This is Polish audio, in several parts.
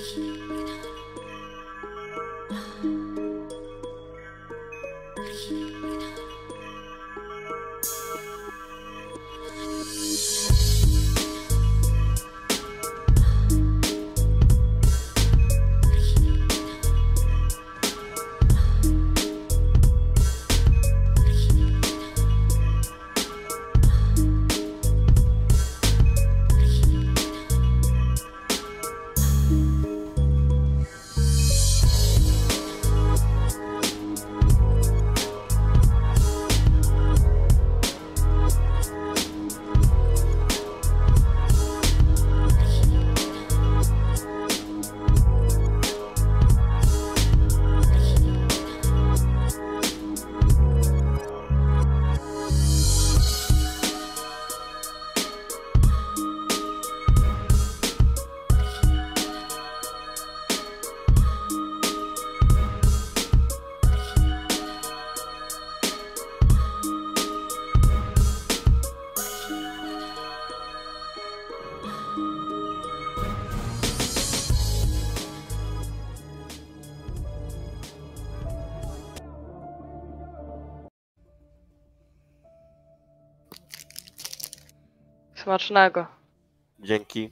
Smacznego. Dzięki.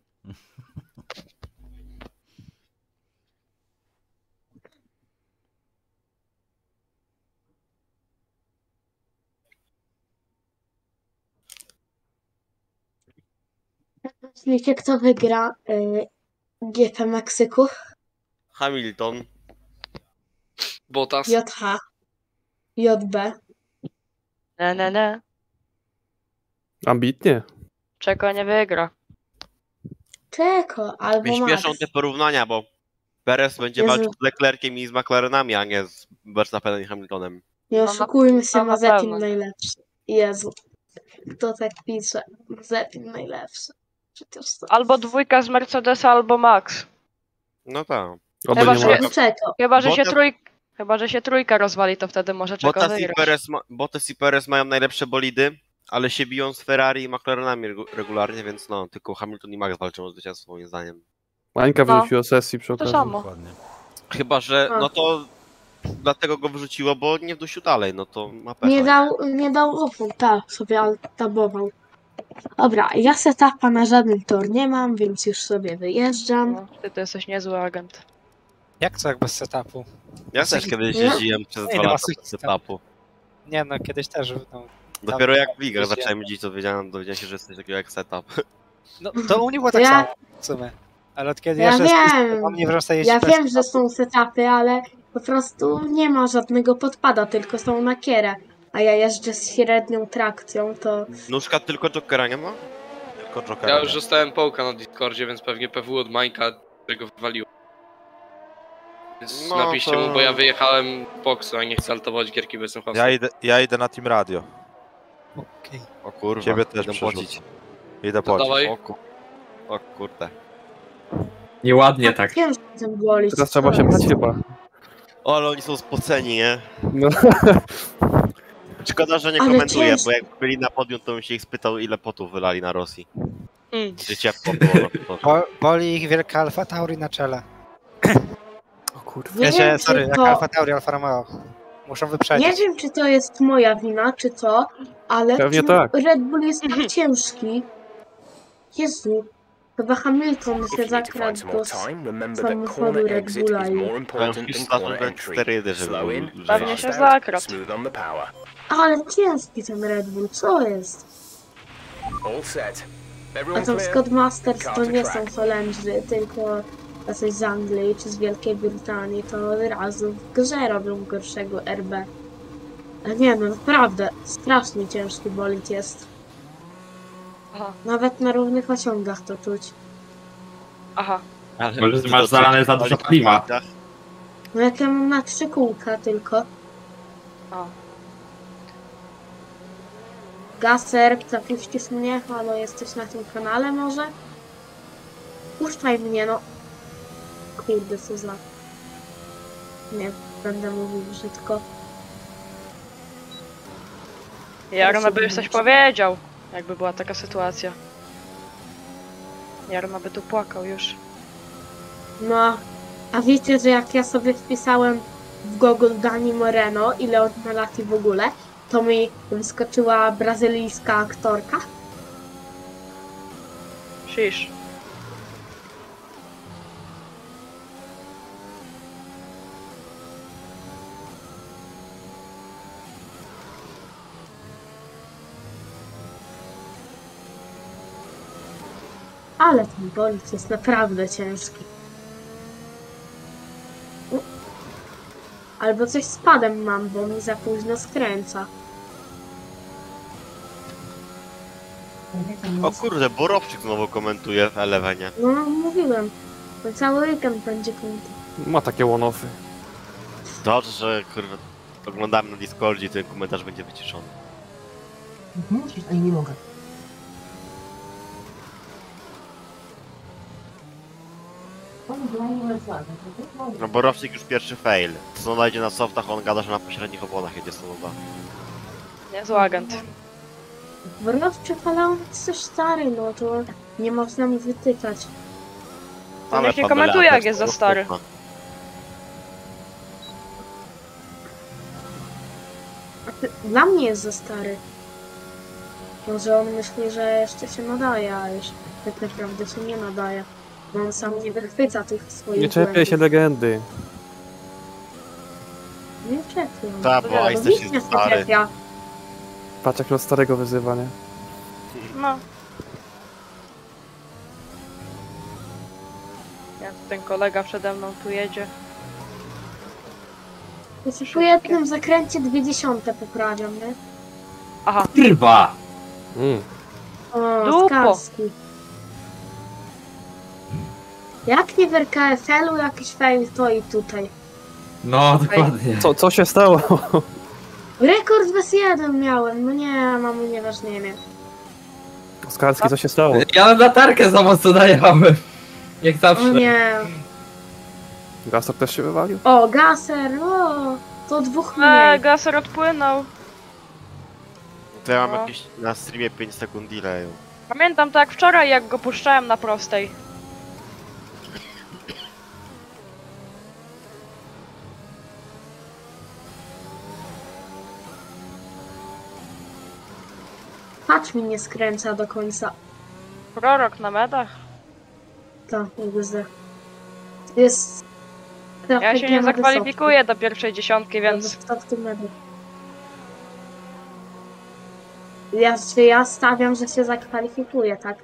Wiecie, kto wygra GP Meksyku? Hamilton. Bottas. JH. JB. Nie. Ambitnie. Czego nie wygra? Czeko, albo Mnie śmieszą Max. te porównania, bo Perez będzie Jezu. walczył z Leclerciem i z McLarenami, a nie z Verstappenem i Hamiltonem. Nie oszukujmy się, no, na Mazepin pewno. najlepszy. Jezu. Kto tak pisze? Mazepin najlepszy. Przecież to... Albo dwójka z Mercedesa, albo Max. No tak. Oby Chyba, nie że- ma. Czeko. Chyba, że się trójka rozwali, to wtedy może czego wygrać. Bottas i Perez mają najlepsze bolidy, ale się biją z Ferrari i McLarenami regularnie, więc no, tylko Hamilton i Max walczą o zwycięstwo moim zdaniem. Mańka No. wyrzuciła sesji przy To okazji. samo. Dokładnie. Chyba, że A. no to dlatego go wyrzuciło, bo nie wdusił dalej, no to ma pecha. Nie dał opór, tak, sobie altabował. Dobra, ja setapa na żaden tor nie mam, więc już sobie wyjeżdżam. No, ty to jesteś niezły agent. Jak to jak bez setupu? Ja też kiedyś Nie. jeździłem przez Nie, 2 no, lata masz z setupu. Nie no, kiedyś też. No, Dopiero jak w ligach jeździłem. zacząłem jeździć, to dowiedziałem się, że jest coś takiego jak setup. no to u mnie było tak Ja- samo w sumie. Ale od kiedy Ja jeszcze wiem. mam nie wracam jeździć Ja bez wiem, że setupu. są setupy, ale po prostu nie ma żadnego podpada, tylko są na kierę. A ja jeżdżę z średnią trakcją, to... Nóżka tylko Jokera nie ma? Tylko Jokera. Ja już dostałem połka na Discordzie, więc pewnie PW od Majka, którego wywaliło. Więc No napiszcie to- mu, bo ja wyjechałem z boksu, a nie chcę altować gierki bez sensu. Ja idę na Team Radio. Okej. O kurwa, Ciebie też idę przerzucę. płacić. Idę To płacić. dawaj. O kurde. Nieładnie tak. Wiem, że ten bolić. Teraz trzeba się bać chyba. O, ale oni są spoceni, nie? No. Szkoda, że nie Ale komentuję, ciężko. bo jak byli na podium, to bym się ich spytał, ile potów wylali na Rosji. Czy ciepło było na to. Boli ich wielka Alfa Tauri na czele. O kurwa. Nie wiem, Sorry, czy jak to... Alfa Tauri, Alfa Romeo. Muszą wyprzedzić. Nie wiem, czy to jest moja wina, czy co, ale Pewnie ten tak. Red Bull jest tak ciężki. Jezu, chyba Hamilton się If you need to zakradł find some do more time, remember that samochodu corner Red exit Bulla is i... more important than Wpisz na corner to entry. sterydy, żeby Slow in, Pewnie że- się fast out, zakradł. smooth on the power. Ale ciężki ten Red Bull, co jest? All set. A Everyone tam clear? Scott Masters to nie są Holendrzy, tylko jacyś z Anglii czy z Wielkiej Brytanii, to od razu w grze robią gorszego RB. Ale nie no, naprawdę, strasznie ciężki bolid jest. Aha. Nawet na równych osiągach to czuć. Aha. Ale Może ty masz zalane za dużo paliwa. No jak ja mam na 3 kółka tylko. O. Gaser, zapuścisz mnie? Halo, jesteś na tym kanale może? Puszczaj mnie, no. Kurde, co za... Nie, będę mówił brzydko. Jarno by już coś powiedział, jakby była taka sytuacja. Jarno by tu płakał już. No, a wiecie, że jak ja sobie wpisałem w Google Dani Moreno, ile on ma lat i w ogóle, to mi wyskoczyła brazylijska aktorka. Shish. Ale ten bolid jest naprawdę ciężki. Albo coś z padem mam, bo mi za późno skręca. O kurde, Borowczyk znowu komentuje w Elevenie. No, mówiłem. To cały weekend będzie komentował. Ma takie one-offy. Dobrze, że kurwa oglądamy na Discordzie i ten komentarz będzie wyciszony. Musisz, ale nie mogę. No Borowczyk już pierwszy fail. Sonoda idzie na softach, on gada, że na pośrednich oponach jedzie Sonoda. Niezły agent. Wrowczy, ale on jest coś stary, no to nie można mi wytykać. On niech nie pan komentuje, Bela jak jest za też stary. kurwa. Dla mnie jest za stary. Może on myśli, że jeszcze się nadaje, a już tak naprawdę się nie nadaje. Bo on sam nie wychwyca tych swoich Nie czepiaj się legendy. Nie czepiam. Ta, bo No, Ice też Nikt jest nie stary. czepia. Patrz jak nas starego wyzywa, nie? No. Jak ten kolega przede mną tu jedzie. Jeśli po jednym zakręcie 20 poprawiam, nie? Aha, Kurwa! O, Dupo. Skarski. Jak nie w RKFL-u jakiś fail, to i tutaj. No, dokładnie. Co się stało? Rekord bez 1 miałem, no nie, mamy nieważnienie. Skarski, co się stało? Ja na latarkę za mocno dajałem. Jak zawsze. O nie. Gasok też się wywalił? O, Gaser, o, to dwóch mniej. Gaser odpłynął. To ja mam No. jakieś na streamie 5 sekund delayu. Pamiętam to jak wczoraj, jak go puszczałem na prostej. Patrz mi nie skręca do końca. Prorok na medach. To, jakby jest... Ja się nie zakwalifikuję do pierwszej dziesiątki, więc... Ja stawiam, że się zakwalifikuje, tak?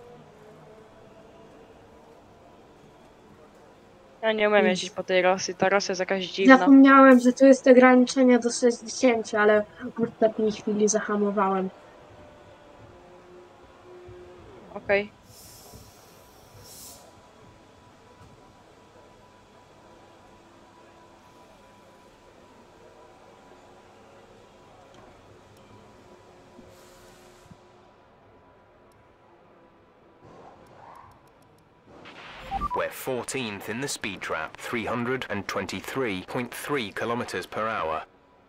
Ja nie umiem jeździć po tej Rosji, ta Rosja jest jakaś dziwna. Zapomniałem, że tu jest ograniczenie do 60, ale w ostatniej chwili zahamowałem. Okej. We're 14th in the speed trap, 323.3 kilometers per hour.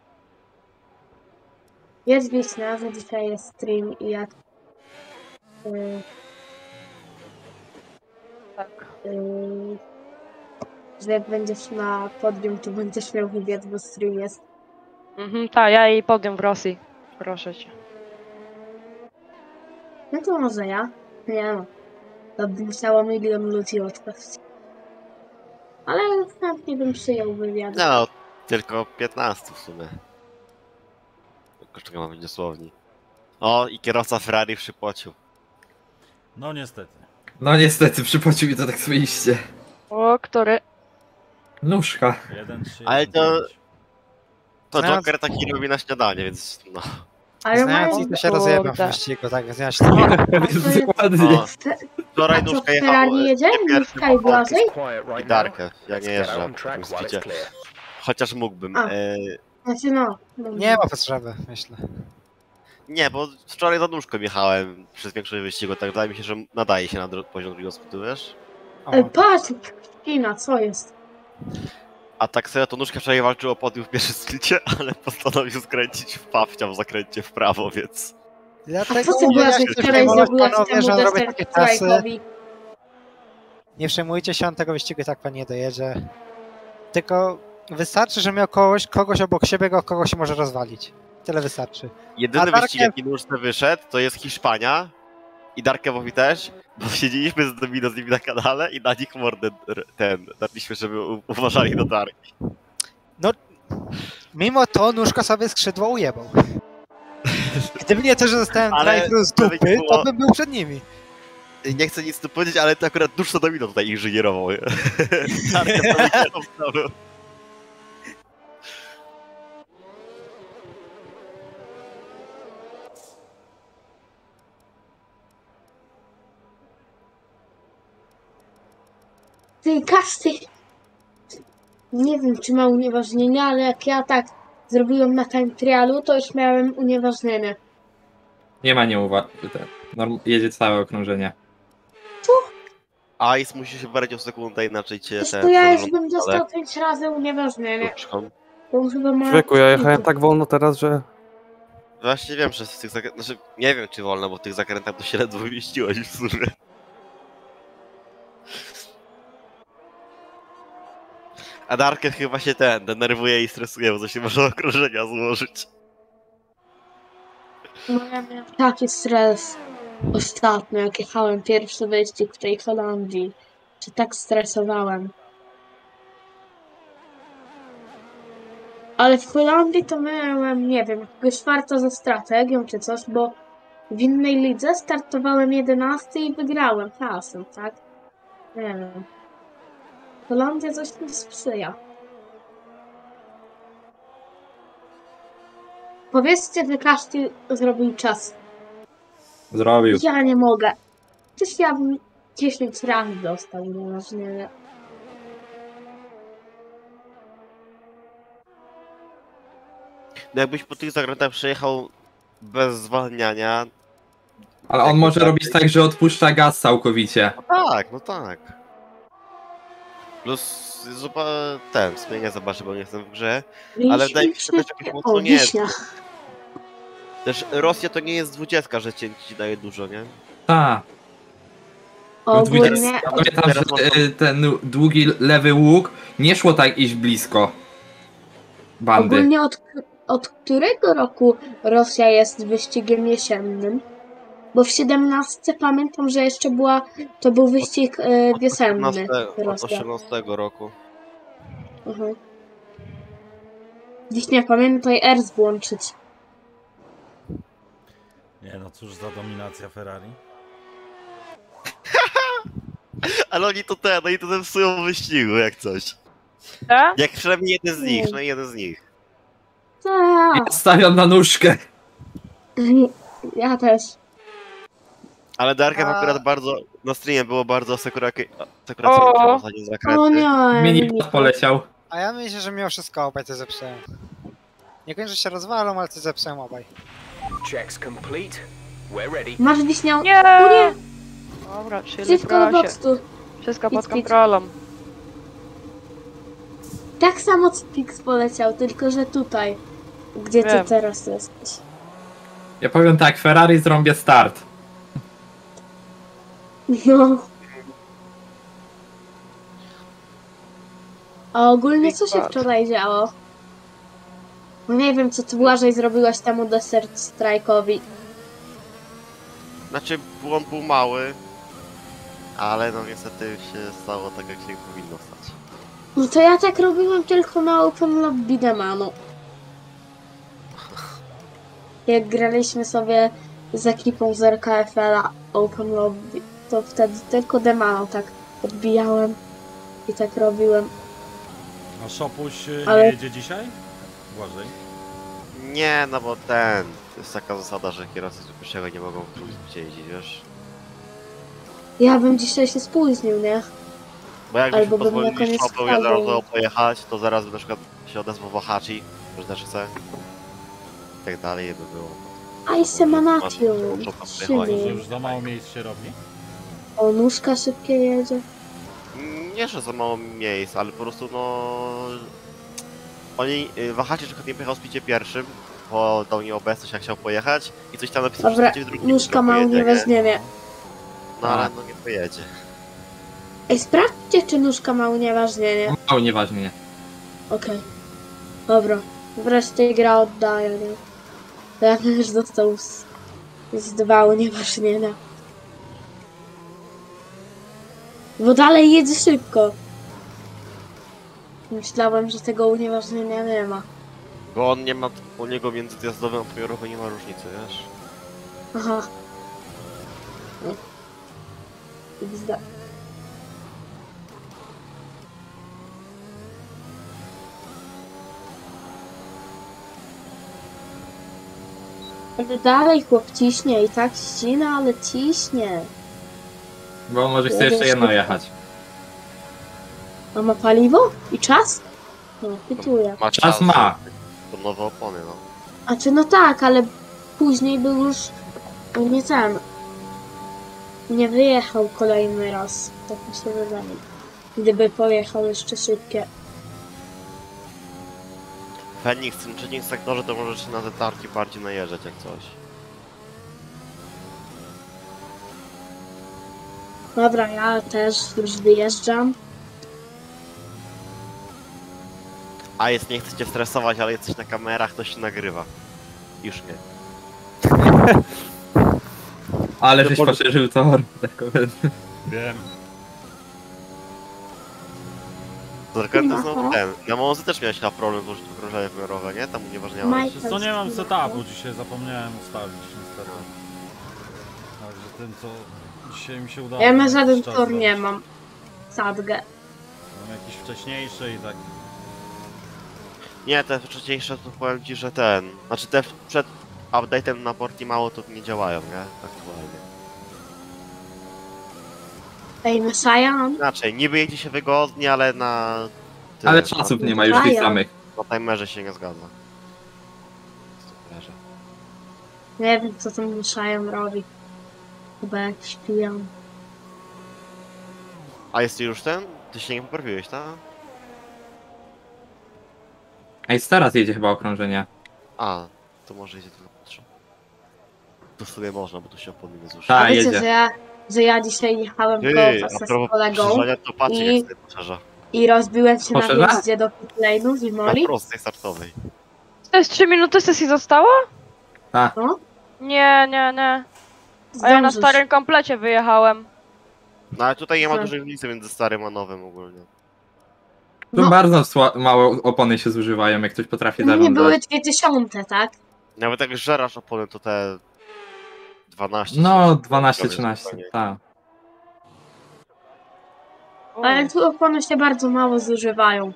Jest wiśnia, że dzisiaj jest stream i jak... Tak. że jak będziesz na podium, to będziesz miał wywiad, bo stream jest. Tak, ja jej podium w Rosji. Proszę cię. No to może ja? Nie no. To by musiało 1 000 000 ludzi odpaść. Ale chętnie bym przyjął wywiad. No, tylko 15 w sumie. Tylko czego mam być dosłownie. O, i kierowca Ferrari przypłacił. No niestety. No niestety, przypłacił mi to tak swoiście. O, który? Nóżka. 1, 3, Ale to... To No, Joker taki robi na śniadanie, więc no. Ale Znając mają... ich, to się rozjebam w kurde. wyścigu, tak, znając Dokładnie. O, wczoraj A co, nóżka w jechała... Ferrari jedzie? Nóżka i Błażej? It's quiet right now. Darkę, ja Let's nie get jeżdżę on w track tym while speedzie. it's clear. Chociaż mógłbym. A. Znaczy no. Nie ma potrzeby, myślę. Nie, bo wczoraj za nóżką jechałem przez większość wyścigu, tak wydaje mi się, że nadaje się na poziom drugiego speedu, wiesz? O, Patrz! Kina, co jest? A tak sobie to nóżka wczoraj walczył o podium w pierwszym splicie, ale postanowił skręcić w pawcia w zakręcie w prawo, więc... A co ty Błażej wczoraj zrobiłeś panowie, temu że robię takie czasy. Desertrike'owi? Nie przejmujcie się, on tego wyścigu i tak pewnie nie dojedzie. Tylko wystarczy, że miał kogoś obok siebie, kogo się może rozwalić. Tyle wystarczy. Jedyny A wyścig, jaki nóżce wyszedł, to jest Hiszpania i Darkewowi też, bo siedzieliśmy z nimi na kanale i na nich mordę darliśmy, żeby uważali na Darki. No, mimo to nóżka sobie skrzydło ujebał. Gdyby nie to, że zostałem drive z dupy, to bym był przed nimi. Nie chcę nic tu powiedzieć, ale to akurat nóżka Domino tutaj inżynierował. Darkę to Ty, Kasty! Nie wiem, czy ma unieważnienie, ale jak ja tak zrobiłem na time trialu, to już miałem unieważnienie. Nie ma jedzie całe okrążenie. Ice musi się bardziej o sekundę, inaczej cię To ja już bym dostał 5 razy unieważnienie. Bo chyba ma... Człowieku, ja jechałem tak wolno teraz, że... Właśnie wiem, że z tych zakrętach... Znaczy, nie wiem czy wolno, bo w tych zakrętach to się ledwo mieściłeś w sumie. A Darkę chyba się denerwuje i stresuje, bo to się może okrążenia złożyć. No ja miałem taki stres ostatnio, jak jechałem pierwszy wyścig w tej Holandii. Czy tak stresowałem. Ale w Holandii to miałem, nie wiem, jakiegoś farta ze strategią czy coś, bo w innej lidze startowałem 11 i wygrałem pasem, tak? Nie wiem. Holandia coś mi sprzyja. Powiedzcie, że każdy zrobił czas. Zrobił. Ja nie mogę. Przecież ja bym 10 razy dostał unieważnienie. No jakbyś po tych zakrętach przejechał bez zwalniania... Ale on może robić tak, że odpuszcza gaz całkowicie. No tak. Plus zmienia zobaczę, bo nie jestem w grze. Ale wydaje mi się, że też jakoś mocno nie jest. Też Rosja to nie jest 20, że ci daje dużo, nie? Tak. Ogólnie... Pamiętam, że ten długi lewy łuk nie szło tak iść blisko bandy. Ogólnie od którego roku Rosja jest wyścigiem jesiennym? Bo w 17 pamiętam, że jeszcze to był wyścig wiosenny. Od 18 roku. Dziś nie pamiętaj ERS włączyć. Nie no, cóż za dominacja Ferrari. Ale oni to zepsują wyścigu, jak coś. Tak? Jak przynajmniej jeden z nich, Tak. Ja stawiam na nóżkę. Ja też. Ale Darkiem akurat bardzo, na streamie było bardzo sekuracyjne zakręty. O nie. Minipad poleciał. A ja myślę, że mimo wszystko obaj to zepsułem. Nie kończę, że się rozwalą, ale to zepsułem obaj. Checks complete. We're ready. Masz wiśniał... Nie! O nie! Dobra, czyli Wszystko do proszę. boksu. Wszystko pod Idź. kontrolą. Tak samo Spix poleciał, tylko że tutaj. Gdzie ty Wiem. teraz jesteś. Ja powiem tak, Ferrari zrąbie start. No. A ogólnie co się wczoraj działo? No nie wiem, co ty Błażej zrobiłaś temu Desert Strike'owi. Znaczy, błąd był mały, ale no niestety się stało tak, jak się powinno stać. No to ja tak robiłem tylko na Open Lobby Demanu. Jak graliśmy sobie z ekipą z RKFL-a Open Lobby, to wtedy tylko Demanu tak odbijałem i tak robiłem. A Szopuś Ale- nie jedzie dzisiaj? Błażej. Nie, no bo to jest taka zasada, że kierowcy z pierwszego nie mogą w drugim jeździć, wiesz? Ja bym dzisiaj się spóźnił, nie? Bo jakbyśmy Albo bym na pozwolili koniec Szopą wpadł. jednorazowo pojechać, to zaraz by na przykład się odezwał Wahachi, że też chce. I tak dalej by było. Ice Manatio. Że już za mało miejsc się robi? O, nóżka szybkie jedzie. Nie, że za mało miejsc, ale po prostu no... Wahachi na przykład nie pojechał w spicie pierwszym, bo dał nieobecność jak chciał pojechać i coś tam napisał, Dobra, że w drugim nóżka ma pojedzie, nie? unieważnienie. No ale no nie pojedzie. Ej, sprawdźcie, czy nóżka ma unieważnienie. Mało nieważnie, nie. Okej. Dobra. Wreszcie gra oddaje, nie? To ja bym już dostał z 2 unieważnienia. Bo dalej jedzie szybko. Myślałem, że tego unieważnienia nie ma. Bo on nie ma, u niego międzyjazdowym a pomiarowym nie ma różnicy, wiesz? Aha. XD. Ale dalej chłop ciśnie i tak ścina, ale ciśnie. Bo może chce jeszcze jedno jechać. A ma paliwo? I czas? No, pytuję. Ma Czas ma. To nowe opony, no. A czy no tak, ale później był już nie ten. Nie wyjechał kolejny raz. Tak mi się wydaje. Gdyby pojechał jeszcze szybkie. Fenix, w tym trzecim sektorze to możesz się na te tarki bardziej najeżdżać jak coś. Dobra, ja też już wyjeżdżam. A jest, nie chcę cię stresować, ale jesteś na kamerach, to się nagrywa. Już nie. Ale żeś poszerzył tor. Wiem. Zakręty znowu ten. Na Monzy też miałeś chyba problem złożyć okrążenie wymiarowe, nie? Tam unieważniałeś. Wiesz co, nie mam setupu, dzisiaj zapomniałem ustawić niestety. Także tym co dzisiaj mi się udało. Ja na żaden czas tor nie zrobić. mam. Sadgę. Mam jakiś wcześniejszy i tak. Nie, te wcześniejsze to powiem ci, że ten... Znaczy te przed update'em na Portimao to nie działają, nie? Aktualnie. Ej, Messiah? Inaczej, niby jedzie się wygodnie, ale na... Ale czasów nie ma już tych samych. Na timerze się nie zgadza. Timerze. Nie wiem, co tam Messiah robi. Chyba jakiś pijan. A jest już ten? Ty się nie poprawiłeś, tak? Ej, teraz jedzie chyba okrążenie. A, to może jedzie to na patrzę. To sobie można, bo tu się opony nie zuszy. Tak, A wiecie, jedzie. że ja dzisiaj jechałem A z propos kolegą poszerzania, to patrzcie i- jak sobie poszerza. i rozbiłem się Poszerza? na wjeździe do pitlane'u z Na Imoli. prostej startowej. To jest 3 minuty sesji zostało? No, Nie. A ja na zdążysz. starym komplecie wyjechałem. No ale tutaj nie ma Tak. dużej różnicy między starym a nowym ogólnie. Tu No. bardzo mało opony się zużywają, jak ktoś potrafi No nie były zarządzać. 2000, tak? Nawet jak żerasz opony, to te 12. No, to 12-13, jest tak. Ale tu opony się bardzo mało zużywają.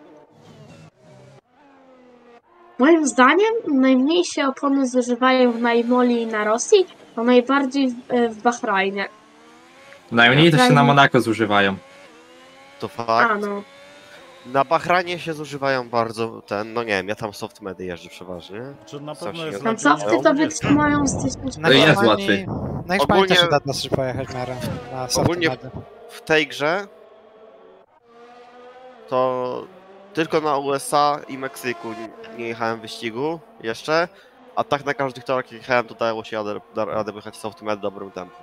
Moim zdaniem najmniej się opony zużywają na Imoli i na Rosji, a najbardziej w Bahrajnie. Najmniej to się na Monako zużywają. To A fakt. no. Na Bahrajnie się zużywają bardzo ten, no nie wiem, ja tam soft medy jeżdżę przeważnie. Czy na Strasznie pewno jest nie Tam softy to wytrzymają z 1000 Na jest Hiszpanii- łatwiej. Na Hiszpanii Ogólnie- też się da dosyć pojechać w miarę. Na Ogólnie- softmedy. W tej grze to tylko na USA i Meksyku nie jechałem wyścigu jeszcze, a tak na każdych torach jak jechałem, to dało się radę wyjechać soft med w dobrym tempo.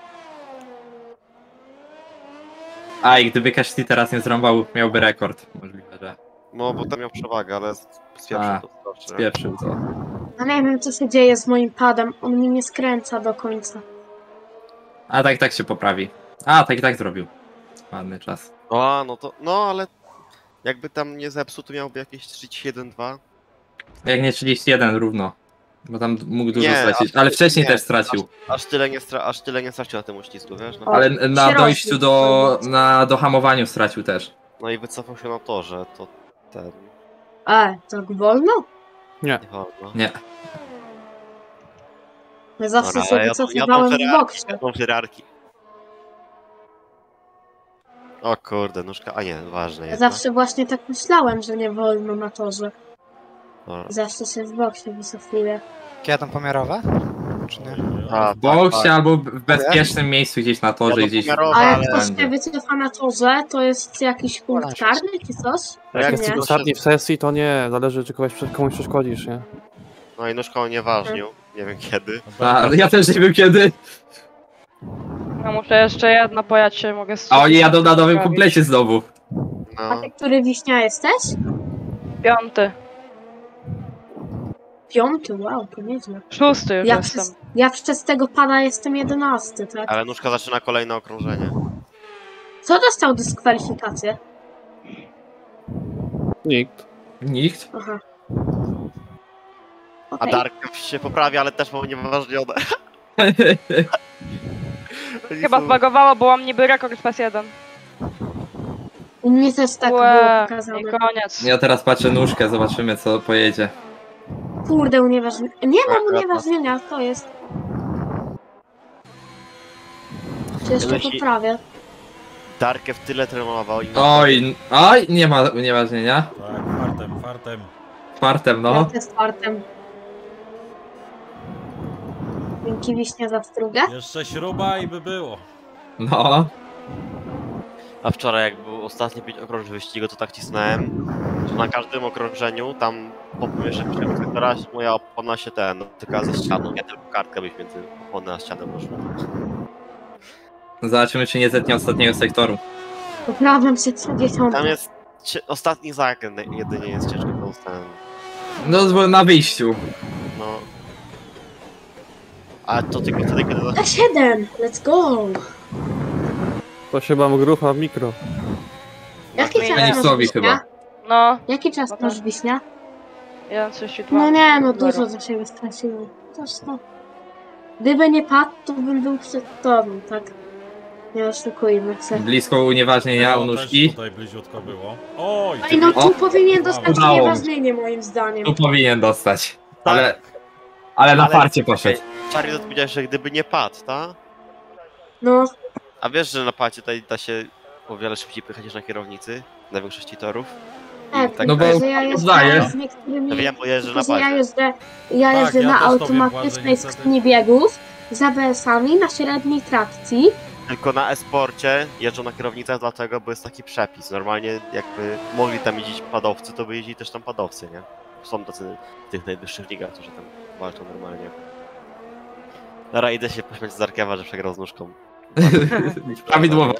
A i gdyby Kashti teraz nie zrąbał, miałby rekord. Możliwe, że No bo tam miał przewagę, ale A, spieprzył to strasznie. spieprzył to. A nie wiem, co się dzieje z moim padem. On mi nie skręca do końca. A tak się poprawi. A, tak zrobił. Ładny czas. A, no to, no ale jakby tam nie zepsuł, to miałby jakieś 31-2. Jak nie 31 równo. Bo tam mógł dużo Nie, stracić. Ale wcześniej nie, też stracił. Aż tyle nie stracił na tym uścisku, wiesz? No, Ale na się dojściu rozbił. do hamowaniu stracił też. no i wycofał się na torze, to ten, Tak wolno? nie wolno. Nie. Ja zawsze Dobra, się ja wycofywałem to w boksie. Jadą Ferrarki. O kurde, nóżka, a nie, ważne Ja jest. zawsze właśnie tak myślałem, że nie wolno na torze. No. Zawsze się w boksie wycofuję. Jadą pomiarowe? Czy nie? A, W boksie albo w bezpiecznym miejscu gdzieś na torze, Jadą gdzieś. pomiarowe, A jak ale- ktoś się wycofa na torze, to jest jakiś punkt karny czy coś? Jak Jak nie? jest ostatni w sesji, to nie, zależy czy komuś przeszkodzisz, nie? No i nóżka unieważnił, nie wiem kiedy. Ja też nie wiem kiedy. No muszę jeszcze jedno pojać się, mogę A oni jadą na nowym sprawić. komplecie znowu. A No. ty, który wiśnia jesteś? 5. 5, wow, to nieźle. 6 już Ja jestem. przez tego pana jestem 11, tak? Ale nóżka zaczyna kolejne okrążenie. Co dostał dyskwalifikację? Nikt. Nikt? Aha. A Okej. Dark się poprawia, ale też mam nieważnione. Chyba zbagowało, bo mam niby rekord PS1. U mnie też tak było Łe, pokazane. i koniec. Ja teraz patrzę nóżkę, zobaczymy co pojedzie. Kurde, unieważnienia. Nie mam unieważnienia, to jest. Czy jeszcze Jeśli- poprawię? Darkę w tyle trenował i... Oj, nie ma unieważnienia. Tak, fartem. Fartem, Ja no. też fartem. Dzięki wiśnia za strugę. Jeszcze śruba i by było. No. A wczoraj jak był ostatni 5 okrążeń wyścigu, to tak cisnąłem, że na każdym okrążeniu tam po pierwszym sektora moja opona się dotyka ze ścianą. Ja tylko kartkę byś między oponę a ścianę poszło. Zobaczymy czy nie zetnie ostatniego sektoru. Poprawiam się 30. Tam jest ostatni zakręt, jedynie jest ciężko tą stronę. No bo na wyjściu. No. A to tylko wtedy, kiedy... A7, let's go! To się mam grucha w mikro. Jaki czas Feniksowi masz wiśnia? chyba. No, Jaki czas Potem. masz wiśnia? 1,32. No nie, no dużo za siebie straciłem. Toż to. Gdyby nie padł, to bym był przed tobą, tak? Nie oszukujmy się. Blisko unieważnienia u No, nóżki. też tutaj bliziutko było. Oj, Ej, no O, tu powinien dostać udało mi się. unieważnienie moim zdaniem. Tu powinien dostać. Tak. Ale na Ale- farcie poszedł. Charlie odpowiedział, że gdyby nie padł, tak? No, A wiesz, że na pacie tutaj da się o wiele szybciej pychać niż na kierownicy? Na większości torów? tak, tak no bo tylko, że ja uznaję. jeżdżę z niektórymi... Ja wiem, bo jeżdżę na Tylko, że ja pacie. jeżdżę, ja na też to wiem, automatycznej niestety. skrzyni biegów z ABS-ami na średniej trakcji. Tylko na e-sporcie jeżdżą na kierownicach dlatego, bo jest taki przepis. Normalnie jakby mogli tam jeździć padowcy, to by jeździli też tam padowcy, nie? Są tacy w tych najwyższych ligach, którzy tam walczą normalnie. Dobra, idę się pośmiać z Darkewa, że przegrał z nóżką. Prawidłowo.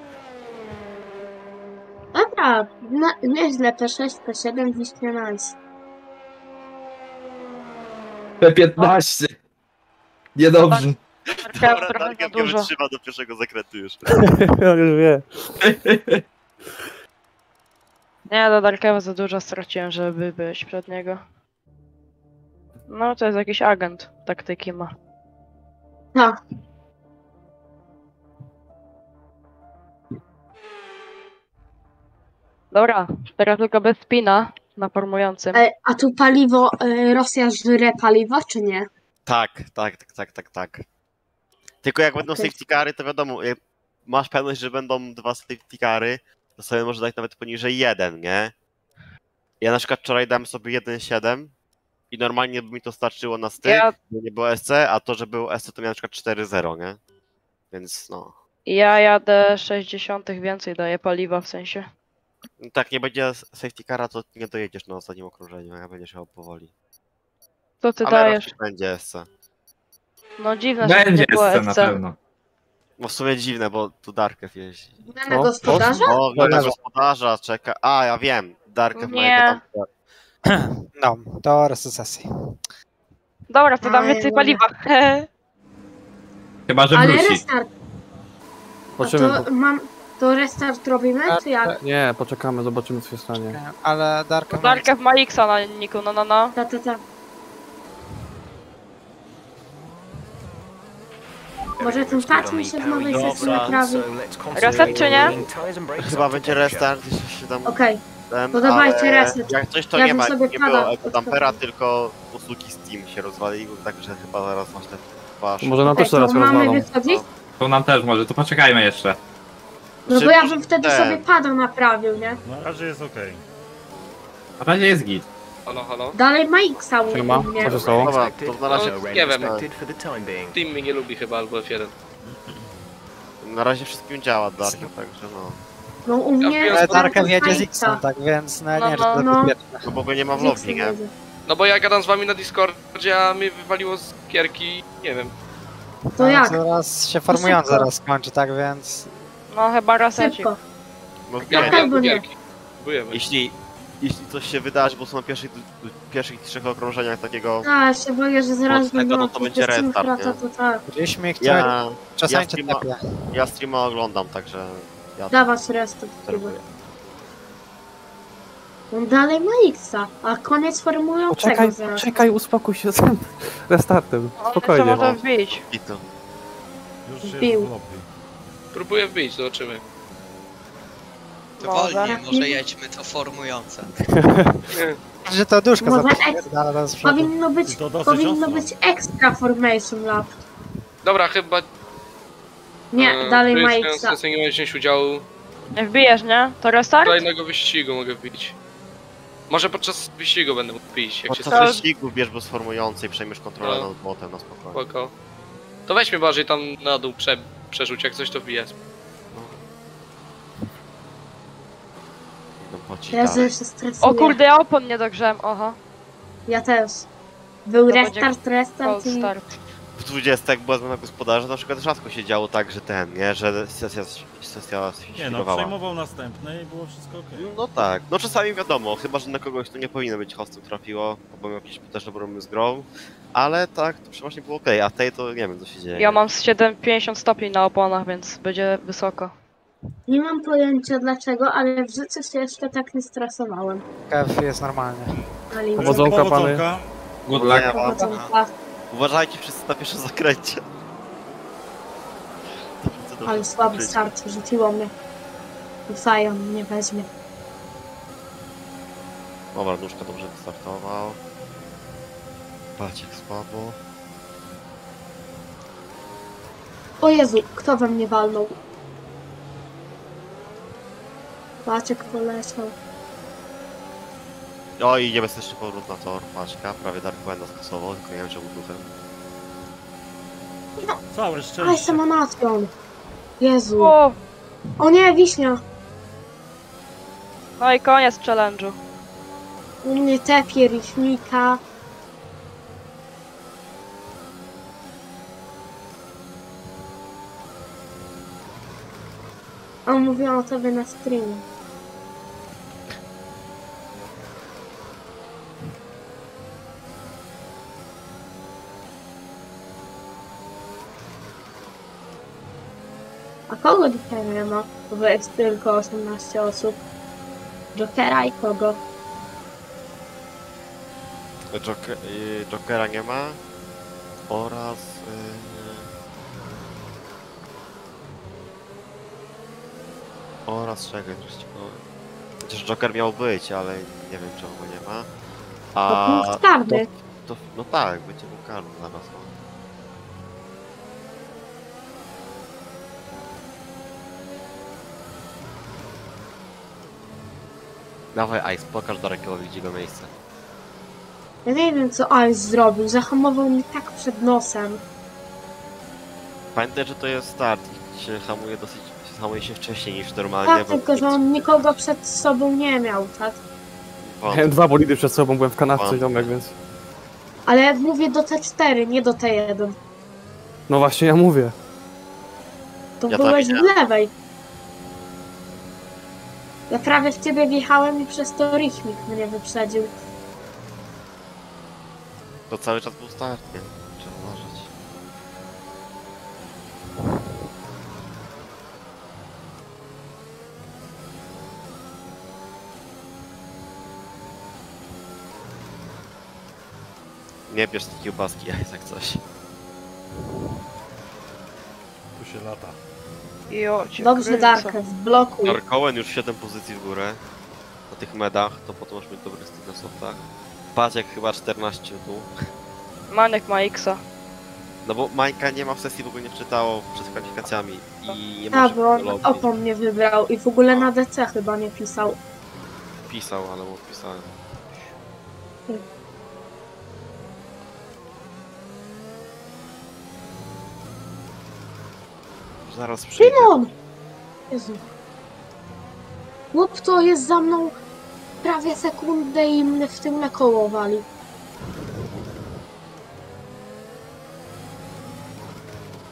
Dobra, nieźle, P6, P7, wiśnia nice. P15. Niedobrze. Trochę za Darkew nie dużo. wytrzyma do pierwszego zakrętu już. Ja już wie. Nie, do Darkewa za dużo straciłem, żeby być przed niego. No, to jest jakiś agent taktyki ma. Tak. Dobra, teraz tylko bez spina na formującym. A tu paliwo, Rosja żre paliwo, czy nie? Tak. Tylko jak będą Okej. safety cary, to wiadomo, jak masz pewność, że będą 2 safety cary, to sobie może dać nawet poniżej 1, nie? Ja na przykład wczoraj dałem sobie 1,7 i normalnie by mi to starczyło na styk, bo nie było SC, a to, że było SC, to miałem na przykład 4,0, nie? Więc no. Ja jadę 60 więcej daję paliwa w sensie. No tak, nie będzie safety cara, to nie dojedziesz na ostatnim okrążeniu, jak będziesz jechał powoli. Co ty Ale dajesz? raczej będzie SC. No dziwne, że Będzie nie było SC na SC. pewno. No w sumie dziwne, bo tu Darkew jeździ. Na gospodarza? O, na gospodarza czeka. A, ja wiem. Darkew ma Nie. jego tam... No, do resuscytacji. Dobra, to dam Aj, więcej dobra. paliwa. Chyba, że Ale wróci. restart. A Zobaczymy. to restart robimy, czy jak? Nie, poczekamy, zobaczymy co się stanie. Ale Darka ma... Darkew ma X-a na niku, no. Ta. Może ten patch mi się w nowej sesji naprawi. Reset czy nie? Chyba będzie restart, jeśli się tam... Okej, ten, to dawajcie ale reset. Jak coś, to Ja nie bym ma, sobie nie pada było Dampera, tylko usługi Steam się rozwaliły, także chyba zaraz masz ten wasz... To może nam Okej, też teraz to mamy rozwalą. wychodzić? To nam też może, to poczekajmy jeszcze. No bo ja bym Czy- wtedy ten. sobie pada naprawił, nie? Na razie jest okej. Na razie jest git. Halo. Dalej ma X-a u Siema, mnie. co się stało? Dobra, to na razie, Nie wiem. for the time being. Team mnie nie lubi chyba, albo F1. na razie wszystkim działa Darkew, także no. No u mnie... Ale Ale cały Darka czas jedzie ma z X-a. X-em, tak więc no, No, nie wiem, czy to no. bezpieczne. No bo go nie ma w Z lobby, X-em nie? jedzie. No bo ja gadam z wami na Discordzie, a mnie wywaliło z gierki, nie wiem. To jak? Zaraz się formując szybko. zaraz skończy, tak więc... No chyba rasecik. Szybko. No, Ja Tak, nie, albo nie. Próbujemy. jeśli coś się wydarzy, bo są na pierwszych 3 okrążeniach takiego... A, się boję, że zaraz Mocnego, będą no to będzie jakieś restart, synkrata, nie? to tak. Gdzieś mnie Ja, czasami ja cię streama- tepie. ja streama oglądam, także... Ja Dawać restart. obserwuję. On dalej ma X-a, a koniec formującego Poczekaj, zaraz. poczekaj, uspokój się z tym restartem. On jeszcze Spokojnie. może wbić. I to. Już jest Wbił. w lobby. Próbuję wbić, zobaczymy. To Może. wolniej, może jedźmy to formujące. Że to duszka Może zapierdala z przodu. I to dosyć Powinno ostro. być extra formation lap. Dobra, chyba... Nie, dalej ma X-a. Nie mogę wziąć udziału. Nie wbijesz, nie? To restart? Kolejnego wyścigu mogę wbić. Może podczas wyścigu będę mógł wbić, jak się Podczas wyścigu bierz bez formującej, przejmiesz kontrolę No. nad botem na spokojnie. spoko. To weź mnie bardziej tam na dół przerzuć, jak coś to wbije. No, poci Ja dalej. się stresuję. O kurde, ja opon nie dogrzałem, oho. Ja też. Był To będzie restart Cold i... start. W 20 jak byłem na gospodarze, na przykład rzadko się działo tak, że że sesja Nie no, świrowała. przejmował następny i było wszystko okej. No tak, no czasami wiadomo, chyba że na kogoś to nie powinno być hostem trafiło, bo miał jakieś też problemy z grą, ale tak, to przeważnie było okej, a tej to nie wiem co się dzieje. Ja mam z 750 stopni na oponach, więc będzie wysoko. Nie mam pojęcia dlaczego, ale w życiu się jeszcze tak nie stresowałem. KF jest normalnie. Na linii. Powodzonka, pany. Powodzonka. Good luck. Nie ma. Powodzonka. Uważajcie wszyscy na pierwszym zakręcie. Dobrze, Ale słaby dobrze. start, rzuciło mnie. Zion nie weźmie. Dobra, nóżka dobrze wystartował. Paciek słabo. O Jezu, kto we mnie walnął? Paciek poleciał. O i niebezpieczny powrót na tor, Paćka, prawie Dark Benda skasował, tylko nie wiem czemu duchem. Całe Ale szczęście. samanation. Jezu. O! O nie, wiśnia. No i koniec challenge'u. U mnie tepie licznika. A mówiłam o tobie na streamie. A kogo dzisiaj nie ma? Bo jest tylko 18 osób. Jokera i kogo? Jokera nie ma. Oraz... Oraz czego wreszcie. Chociaż Joker miał być, ale nie wiem czemu go nie ma. To punkt karny. No tak, będzie mu karny zaraz. No. Dawaj Ice, pokaż Darekowi gdzie go miejsce. Ja nie wiem co Ice zrobił. Zahamował mi tak przed nosem. Pamiętaj, że to jest start i się hamuje się wcześniej niż normalnie. Tak, tylko że on nikogo przed sobą nie miał, tak? Miałem 2 bolidy przed sobą, byłem w kanawce ziomek, więc... Ale mówię do T4, nie do T1. No właśnie, ja mówię. To Ja tam byłeś w widziałem. lewej. Ja prawie w ciebie wjechałem i przez to Richmik mnie wyprzedził. To cały czas był start, nie? Trzeba uważać. Nie bierz tej kiełbaski, jak coś. Tu się lata. Jo, cię Dobrze, kręcę. Darkę, zblokuj. Darkowen już 7 pozycji w górę. Na tych medach, to potem masz mieć dobry styl na softach. Paciek chyba 14 tu. Maniek ma X-a. No bo Majka nie ma w sesji, w ogóle nie wczytało przed kwalifikacjami i nie A, może bo on lobby. opon mnie wybrał i w ogóle na DC chyba nie pisał. Pisał, ale mu odpisałem. Zaraz przyjdzie. Szymon! Jezu. Chłop to jest za mną prawie sekundę i mnie w tylne koło wali.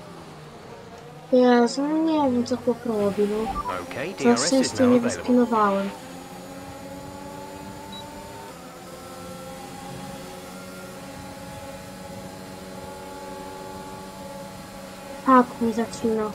Jezu, no nie wiem co chłop robi, no. Okay, Na DRS is szczęście now nie available. wyspinowałem. Tak, mi zacina.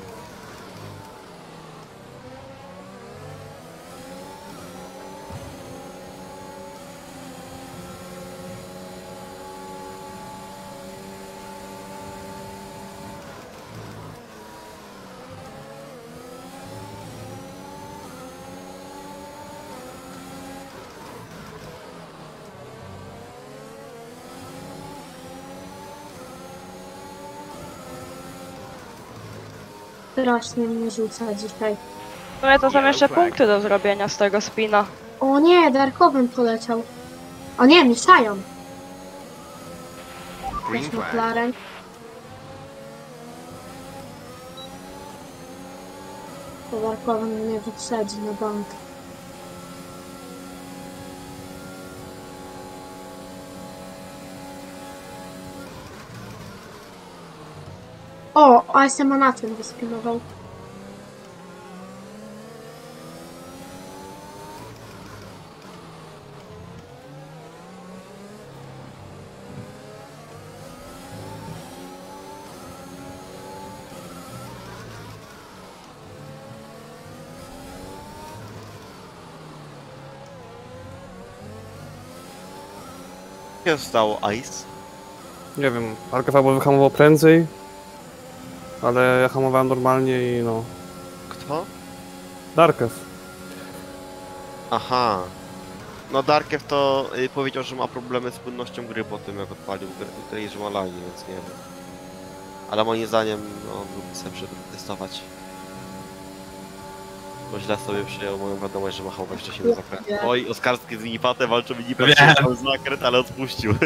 Strasznie mnie rzuca dzisiaj. No ja to są jeszcze punkty do zrobienia z tego spina. O nie, Darkowym poleciał. O nie, mieszają. Też McLaren. To Darkowym mnie wyprzedzi na bank. O, a jestem na tym wyspinował. Co się stało, Ice? Nie wiem, Alkafa wyhamował prędzej, ale ja hamowałem normalnie i no... Kto? Darkev. Aha. No Darkev to powiedział, że ma problemy z płynnością gry po tym, jak odpalił grę i że ma lagi, więc nie wiem. Ale moim zdaniem, no, mógłby sobie przetestować. Bo źle sobie przyjął moją wiadomość, że ma hamować wcześniej na zakręt. Oj, Oskarski z Minipatem walczył Minipat, przyjechał zakręt, ale odpuścił.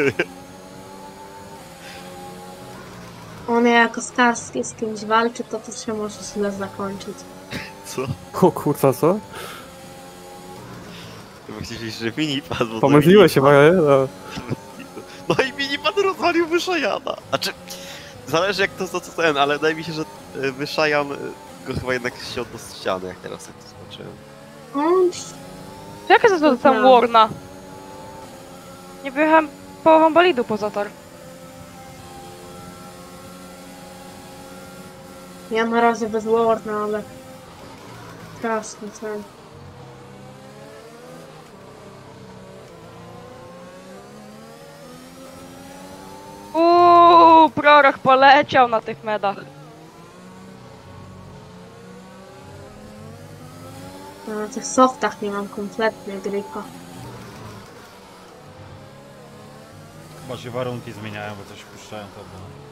On jak Oskarski z kimś walczy, to się może źle zakończyć. Co? O kurwa, co? Chyba chcieliś, że Minipat... bo to Pomyliłeś się, Maja, no. No i Minipat rozwalił Wyszajana. Znaczy, zależy jak to co ten, ale wydaje mi się, że Wyszajan go chyba jednak ściął do ściany, jak teraz jak to zobaczyłem. Jak jest to tam Warna? Nie wyjechałem połową bolidu poza tor. Ja na razie bez Warna, ale... Straszny ten. Prorok poleciał na tych medach. Na tych softach nie mam kompletnie gripa. Chyba się warunki zmieniają, bo coś puszczają to.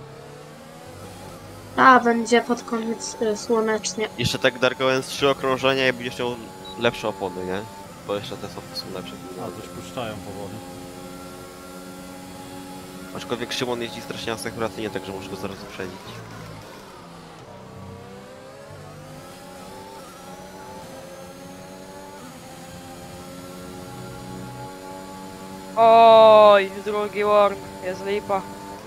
A, będzie pod koniec słonecznie. Jeszcze tak Dargołem z 3 okrążenia i będziesz miał lepsze opony, nie? Bo jeszcze te softy są lepsze. A, coś puszczają powoli. Aczkolwiek Szymon jeździ strasznie asekuracyjnie, także muszę go zaraz uprzedzić. Oj, drugi Warn, jest lipa.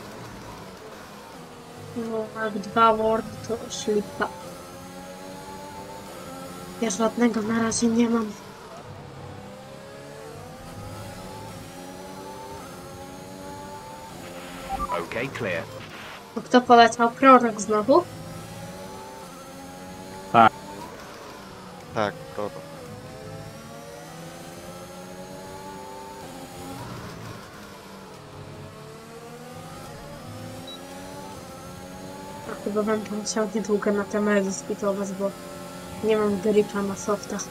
No, jak 2 Warny to już lipa. Ja żadnego na razie nie mam. Okay, clear. To kto poleciał? Prorok znowu? Tak. Tak, prorok. A chyba będę musiał niedługo na temat spitować, bo nie mam gripa na softach.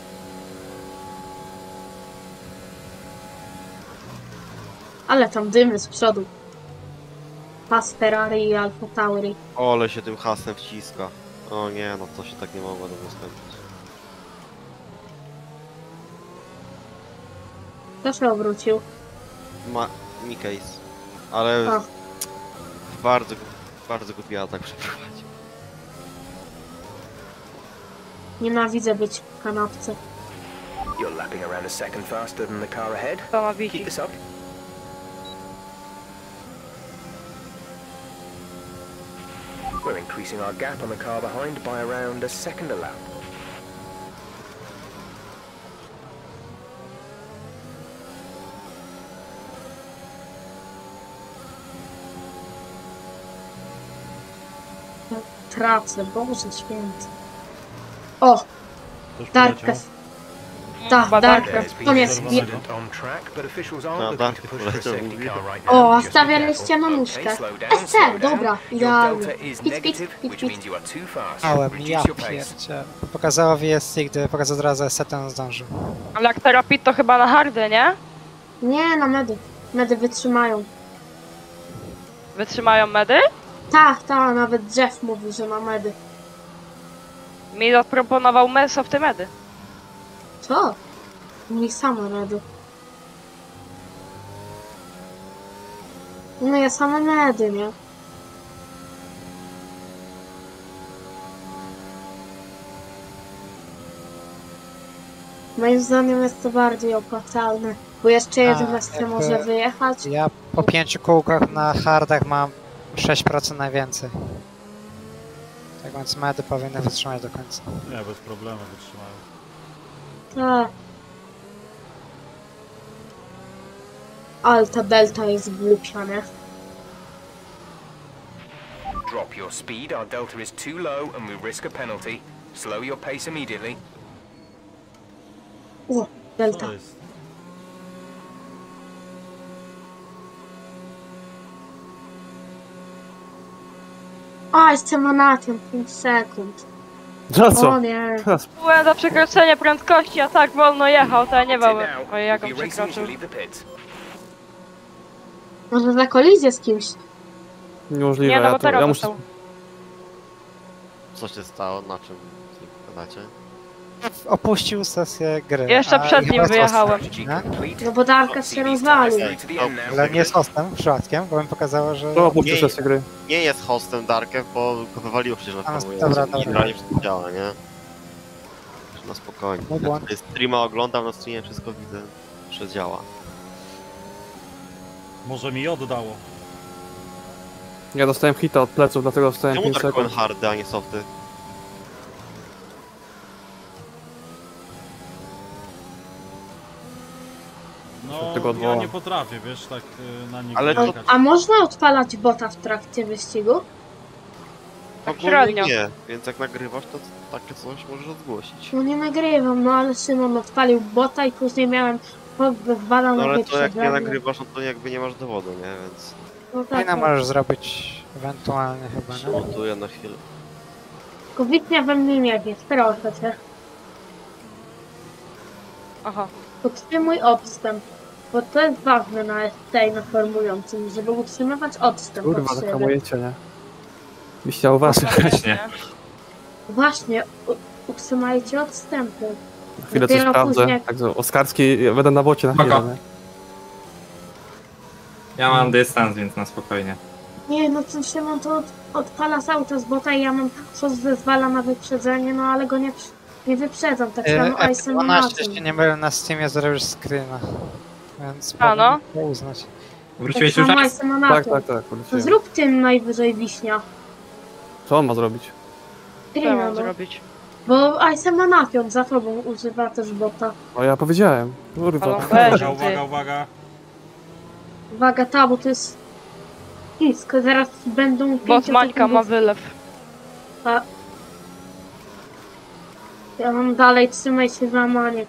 Ale tam dymy z przodu. Pas Ferrari i Alfa Tauri. O, ale się tym hasem wciska. O nie, no to się tak nie mogło skończyć. Kto się obrócił? Mikejs. Ale O. bardzo głupi atak przeprowadził. Nienawidzę być w kanapce. You're lapping around a second faster than the car ahead. To ma widzi. Keep this up. We're increasing increasing our gap on the car behind by around a second a lap. Tracę, Boże święty. O! Ktoś Darka. poleciał? Tak, Darka. There's On been jest... an incident on track, but officials aren't No, looking Darka to push for a poleciał, safety mówię. car right O, now. a Just be stawia careful. liście na nóżkę. Okay, slow down, SC, slow down. dobra, Your idealnie. delta is Pit, negative, pit, which pit. means you are too fast. Małem, Reduce ja your pace. pierdzie. Pokazało VSC, gdy pokazał od razu S7 zdążył. Ale jak terapit to chyba na hardy, nie? Nie, na medy. Medy wytrzymają. Wytrzymają medy? Tak, nawet Jeff mówił, że ma medy. Mi zaproponował Meso w te medy. Co? Nie sama medy. No ja same medy, nie? Moim zdaniem jest to bardziej opłacalne, bo jeszcze jeden SC jakby- może wyjechać. Ja po 5 kółkach na hardach mam 6% najwięcej. Tak więc medy powinny wytrzymać do końca. Nie, bez problemu wytrzymają. Tak. Ale ta delta jest głupia, nie? Drop your speed, our delta is too low and we risk a penalty. Slow your pace immediately. O, delta. To jest... A, jeszcze manatium, 5 sekund. Za co? O nie. Byłem za przekroczenie prędkości, a tak wolno jechał, to ja nie That's it wiem, now. ojej, jak We'll on be racing as you przekroczył. leave the pits. Może za kolizję z kimś. Niemożliwe, Nie, no bo ja teraz muszę... dostał. Co się stało? Na czym gadacie? Opuścił sesję gry. Jeszcze a przed chyba nim jest wyjechałem. hostem, nie? No bo Darka się rozwalił. Ale nie jest hostem przypadkiem, bo mi pokazało, że... To opuścił Nie. sesję gry. Nie jest hostem Darkew, bo go wywaliło przecież na A, formułę. dobra, I dobra. generalnie wszystko działa, nie? Na spokojnie. Mój Ja błąd. tutaj streama oglądam, na streamie wszystko widzę, że działa. Może mi oddało. Ja dostałem hita od pleców, dlatego dostałem Czemu 5 tak pełen sekund. hardy, a nie softy? No, Tego ja odwołam. nie potrafię, wiesz, tak na nich Ale to- jechać. A można odpalać bota w trakcie wyścigu? Tak Ogólnie średnio. nie, więc jak nagrywasz, to takie coś możesz zgłosić. No nie nagrywam, no ale Szymon odpalił bota i później miałem wywalał No na ale to jak nie wyprzedzenie. nagrywasz, no to jakby nie masz dowodu, nie? Więc No tak, Inna tak. możesz zrobić ewentualnie chyba, nie? przymontuję na chwilę. Tylko widnia we mnie nie wie, proszę cię. Aha. Utrzymuj odstęp. Bo to jest ważne na ST na formującym, żeby utrzymywać odstęp Kurwa, od siebie. zahamujecie, nie? Byś chciał uważać. Faktycznie. Właśnie, utrzymajcie odstępy. Na chwilę coś Dopiero sprawdzę. później- Tak, Oskarski, ja będę na bocie na chwilę, Spoko. nie? Ja mam dystans, więc na spokojnie. Nie, no ten Szymon to odpala cały czas bota i ja mam coś zezwala na wyprzedzenie, no ale go nie wyprzedzam, tak samo Icem na F12, tym. jeśli nie mylę, na Steamie zrobisz screena. Więc A, no. powinien to uznać. Wróciłeś Tak już samo raz? Icem na Tak, tym. tak, tak. To wróciłem. zrób tym najwyżej wiśnia. Co on ma zrobić? Co Screena, mam no. zrobić? Bo Icem na napiąt za tobą używa też bota. O, ja powiedziałem. Ale Kurwa. weź, Uwaga, ty. uwaga, uwaga. Uwaga, ta, bo to jest nisko, zaraz będą Bot Mańka ma wylew. Ja mam dalej, trzymaj się za maniek.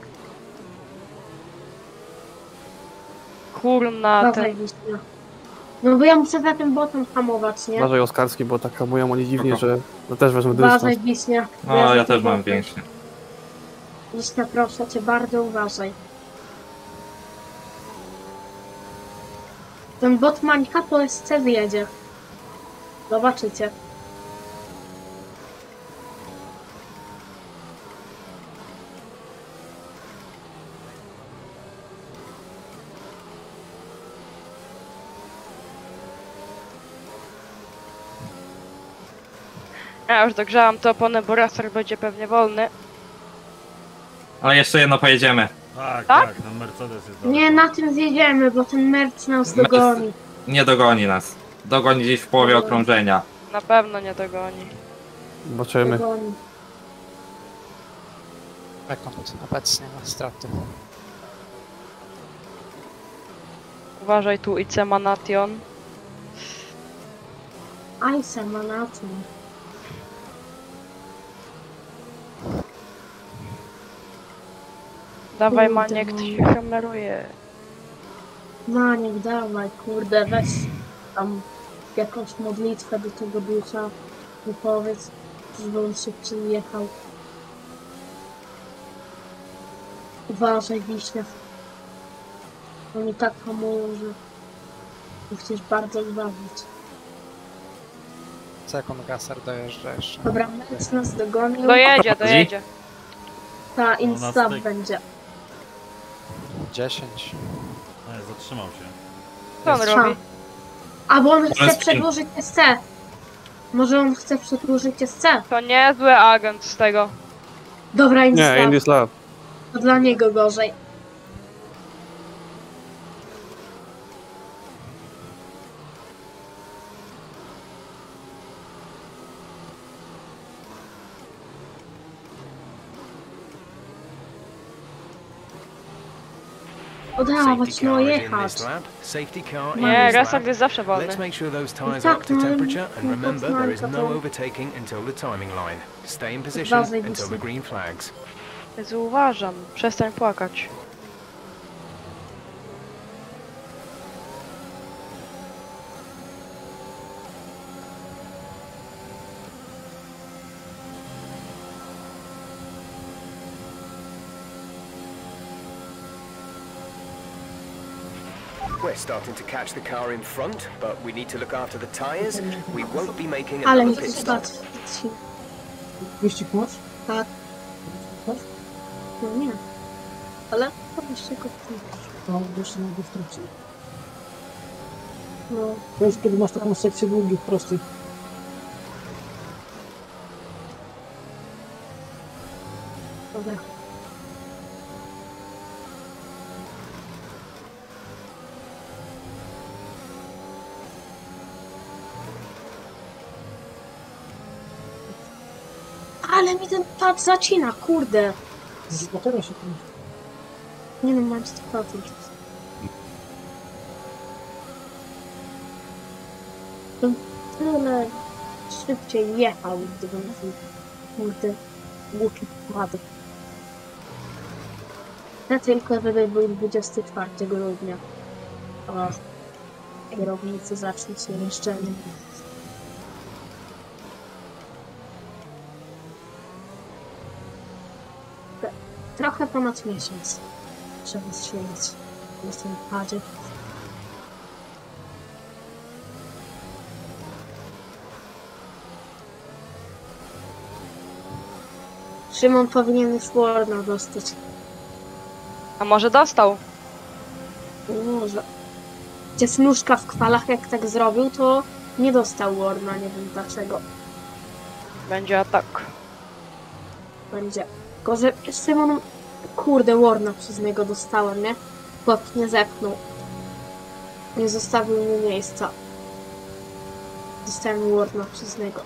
Kurna, Dawaj ten. wiśnia. No bo ja muszę za tym botem hamować, nie? Uważaj Oskarski, bo tak hamują oni dziwnie, Spoko. że no też wezmę Uważaj dystans. wiśnia. No, ja za też tym mam botem. większy. Wiśnia, proszę cię, bardzo uważaj. Ten bot Mańka po SC zjedzie. Zobaczycie. Ja już dogrzałam te opony, bo racer będzie pewnie wolny. Ale jeszcze jedno pojedziemy. Tak, Tak? tak, ten Mercedes jest Nie, daleko. na tym zjedziemy, bo ten merch nas dogoni. Nie dogoni nas. Dogoni gdzieś w połowie okrążenia. Na pewno nie dogoni. Zobaczymy. Dogoni. Rekord obecnie ma straty. Uważaj tu Ice Manation. Ice Manation. Dawaj Kurde, Maniek, ty się kameruje. Maniek, dawaj, kurde, weź tam jakąś modlitwę do tego ducha. Wypowiedz, żeby on szybciej jechał. Uważaj, Wiśnia. Oni tak hamują, że musisz bardzo uważać. Co jak on Gasser dojeżdża jeszcze? Dobra, Mec nas dogonił. Dojedzie. Ta na insta styk. będzie. 10. Nie, zatrzymał się. Co on robi? A bo on chce jest przedłużyć SC. Może on chce przedłużyć SC. To niezły agent z tego. Dobra, insta. Nie, Indy Slab. To dla niego gorzej. Oddawać, no jechać. Nie, restart jest zawsze wolny. Let's make sure those tyres Tak, are up to no, temperature and no, remember there is to- no overtaking until the timing line. Stay in position Uważaj, until the Wiśnia. green flags. Jezu, uważam. Przestań płakać. We're starting to catch the car in front, but we need to look after the tyres. We won't be making Ale mi another to pit stop. spadł. Wyścig masz? Tak. Masz? No nie. Ale to jeszcze go No, jeszcze na w trakcie. No. To jest kiedy masz taką sekcję długich, prostych. Dobra. Ale mi ten pad zacina, kurde. Dlaczego się tym... Nie no, mam 100%. Bym tyle szybciej jechał, gdybym ten, kurde, głupi padł. Ja tylko, żeby był 24 grudnia. O, kierownicy zacznie się niszczenie. Trochę ponad miesiąc trzeba strzelić na tym padzie. Szymon powinien już Warna dostać. A może dostał? Może. Ciasnuszka w kwalach jak tak zrobił, to nie dostał Warna, nie wiem dlaczego. Będzie atak. Będzie. Tylko, że Szymon... Kurde, Warna przez niego dostałem, nie? Chłop nie zepchnął. Nie zostawił mi miejsca. Dostałem Warna przez niego.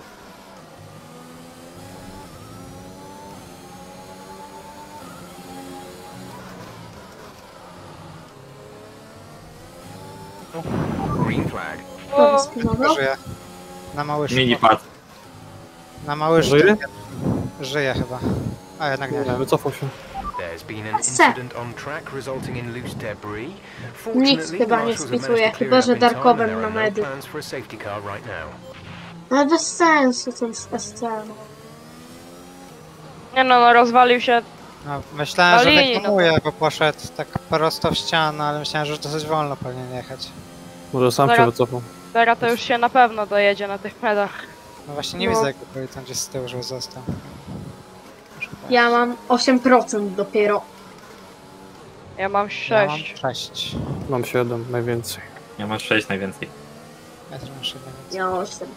Green flag. Kto wyspinował? Żyje. Na mały szybko. Minipad. Na mały Żyje? szybko. Żyje chyba. A jednak nie. Nie, wycofał się. There's been an SC. incident on track resulting in loose debris. Nikt Fortunately, chyba nie marshals have spisuje, managed to chyba clear że it up in time and Darkowem there na are no medy. plans for a safety car right now. Ale bez sensu ten SC. Nie no, rozwalił się. No, myślałem, Na że linii, wykonuje, bo poszedł tak prosto w ścianę, ale myślałem, że dosyć wolno powinien jechać. Może sam się Zaraz. wycofał. Teraz to już się na pewno dojedzie na tych medach. No właśnie nie No. widzę, jak był tam gdzieś z tyłu, żeby został. Ja mam 8% dopiero. Ja mam Ja mam 6. 6. Mam 7, najwięcej. Ja mam 6 najwięcej. Ja też mam 7. Ja mam 8.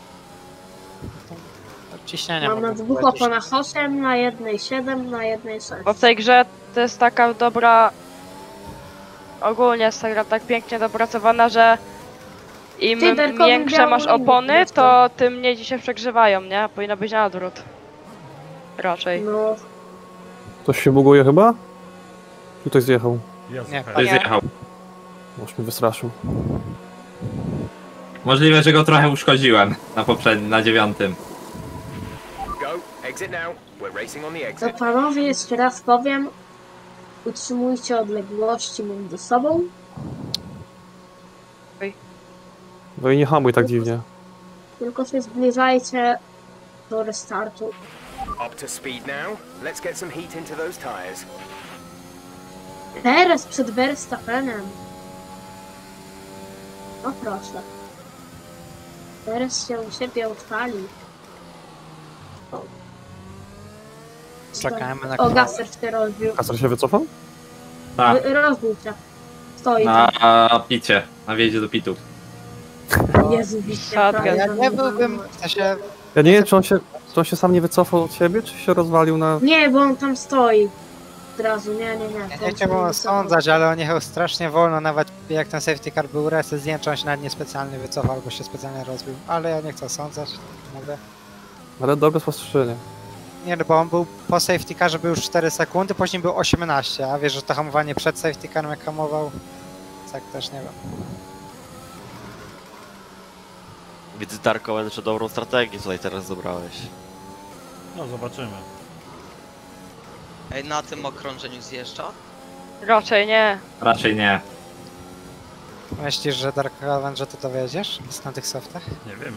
Ciśnienia Mam na mogą dwóch być. oponach 8, na jednej 7, na jednej 6. Bo w tej grze to jest taka dobra... Ogólnie jest ta gra tak pięknie dopracowana, że Im Ty, belkowym większe masz białym opony, jest to tym mniej ci się przegrzewają, nie? Powinno być na odwrót. Raczej. No, Ktoś się buguje chyba? Czy ktoś zjechał? Jest Nie. okej. Ktoś zjechał. Już mnie wystraszył. Możliwe, że go trochę uszkodziłem na poprzednim, na 9. Go. Exit now. We're racing on the to exit. panowie, jeszcze raz powiem, utrzymujcie odległości między sobą. No i nie hamuj tak dziwnie. Tylko się zbliżajcie do restartu. Up to speed now. Let's get some heat into those tires. Teraz przed Verstappenem. No proszę. Teraz się u siebie utrwali. Czekamy na O, chwilę. Gasser się rozbił. Kasper się wycofał? Tak, Rozbił się. Stoi tam. na picie, na wjeździe do pitów. Jezu, widzicie. Sadkę. Ja nie byłbym, w sensie, Ja nie wiem, czy on się sam nie wycofał od siebie, czy się rozwalił na... Nie, bo on tam stoi. Od razu, nie. ja To nie on chciałbym się nie osądzać, ale on jechał strasznie wolno, nawet jak ten safety car był reset zdjęcia, on się nawet niespecjalnie wycofał, albo się specjalnie rozbił, ale ja nie chcę osądzać, mówię. Ale dobre spostrzeżenie. Nie, no bo on był po safety carze był już 4 sekundy, później był 18, a wiesz, że to hamowanie przed safety carem jak hamował, tak też nie wiem. Widzę, Darkowen, że dobrą strategię tutaj teraz dobrałeś. No zobaczymy. Ej, na tym okrążeniu zjeżdża? Raczej nie. Raczej nie. Myślisz, że Dark Avenger ty to wiedziesz na tych softach? Nie wiem.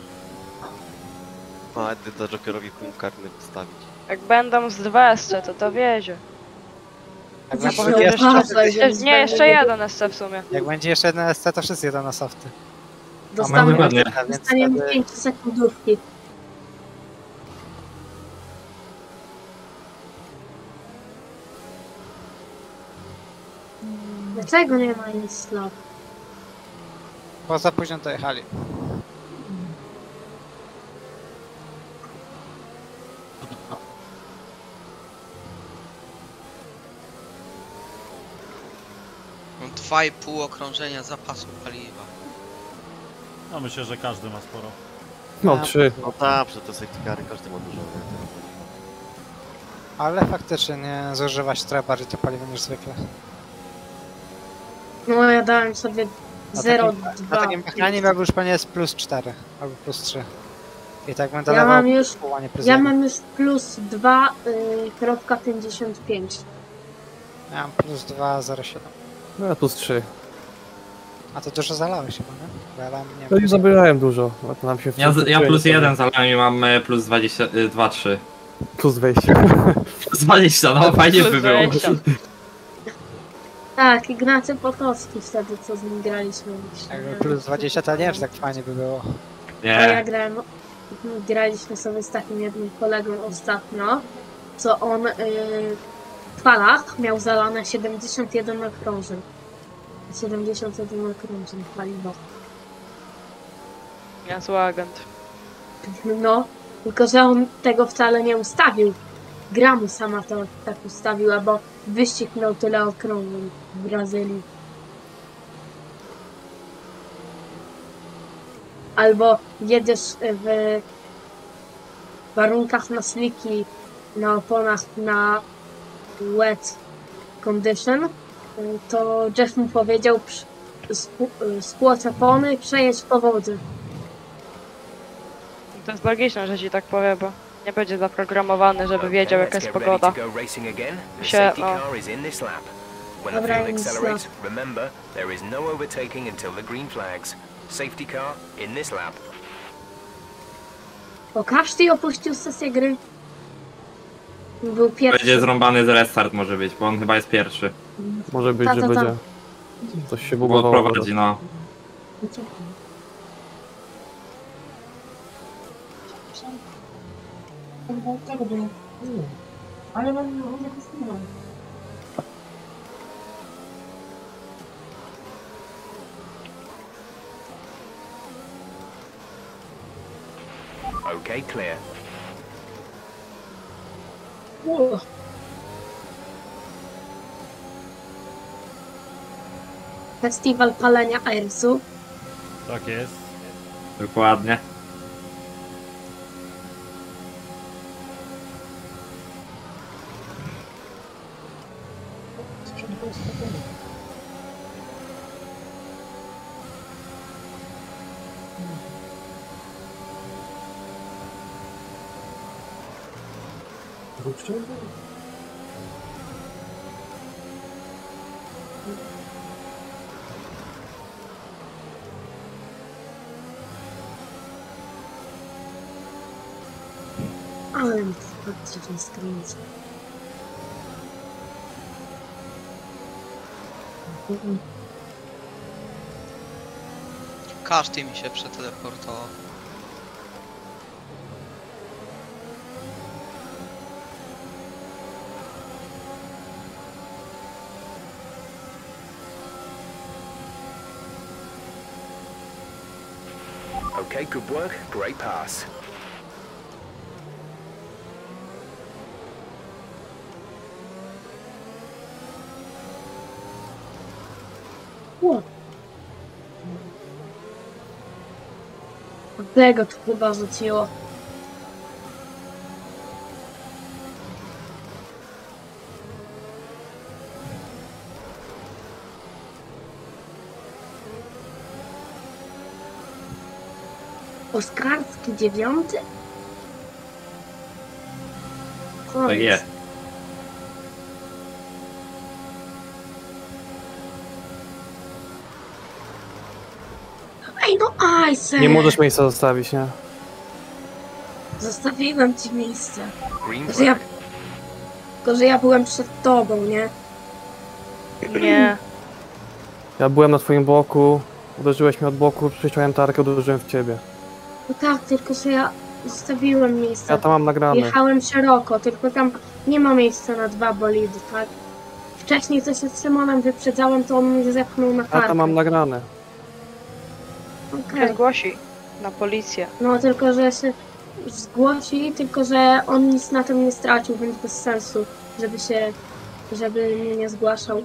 A ty to Jokerowi punkt karny postawić. Jak będą z 2 SC, to wiedzie. Jak Zaś będzie się jeszcze, okaże, że Nie, jeszcze jeden SC w sumie. jak będzie jeszcze jeden SC, to wszyscy jedą na softy. Dostaniemy- dokładnie. Dostaniemy wtedy- 5 sekundówki. Dlaczego nie ma nic slot? Bo za późno to jechali. Mam 2,5 okrążenia zapasu paliwa. No myślę, że każdy ma sporo. No, Ja- 3. No tak, przed te safety cary każdy ma dużo. Nie? Ale faktycznie nie zużywać trochę bardziej to paliwo niż zwykle. No ja dałem sobie Na 0,2. takim mechanizmie jakby już pewnie jest plus 4 albo plus 3. I tak będę Ja dawał mam już, połanie plus ja 1. mam już plus 2,55. Ja mam plus 2,07. No ja plus 3. A to dużo zalałeś chyba, nie? Bo ja dałem, nie No i wiem, zabierałem dużo. A to nam się Ja plus 1 zalałem i mam plus 22, 3. Plus 20. Plus 20, no fajnie Plus by było. 20. Tak, Ignacy Potocki wtedy, co z nim graliśmy. jakby plus 20 to nie wiem, czy tak fajnie by było. A ja Nie, graliśmy sobie z takim jednym kolegą ostatnio, co on w falach miał zalane 71 okrążeń. 71 okrążeń paliwa. Niezły agent. No, tylko że on tego wcale nie ustawił. Gra mu sama to tak ustawiła, bo wyścig miał tyle okrążeń w Brazylii. Albo jedziesz w warunkach na sliki, na oponach na wet condition, to Jeff mu powiedział spłocz opony i przejedź po wodzie. To jest logiczne, że ci tak powie, bo nie będzie zaprogramowany, żeby wiedział jaka jest pogoda. Się, no. When Dobra, the field nic accelerates, remember, there is no overtaking until the green flags. Safety car in this lap. Bo każdy opuścił sesję gry. Był pierwszy. będzie zrąbany z restart może być, bo on chyba jest pierwszy. Może być, Ta, że ta, ta. będzie. Coś się Bo bugowało. prowadzi, no. Tego było. Nie. Ale mam nie postanowił. Okay, clear. Festiwal palenia airsu. Tak jest. Dokładnie. Ale mi to dziwnie skręci. Każdy mi się przeteleportował. Okay, good work. Great pass. O! Tego tu chyba rzuciło. Oskarski 9? Tak jest. Ej, no Ice! Nie możesz miejsca zostawić, nie? Zostawiłem ci miejsce. Green Tylko, że ja... flag. Tylko, że ja byłem przed tobą, nie? Nie. Ja byłem na twoim boku, uderzyłeś mnie od boku, przyciąłem tarkę, uderzyłem w ciebie. No tak, tylko że ja zostawiłem miejsce. Ja tam mam nagrane. Jechałem szeroko, tylko tam nie ma miejsca na 2 bolidy, tak? Wcześniej co się z Szymonem wyprzedzałem, to on mnie zepchnął na Ja kartę. tam mam nagrane. Okej. Zgłosi na policję. No tylko, że się zgłosi, tylko że on nic na tym nie stracił, więc bez sensu, żeby mnie nie zgłaszał.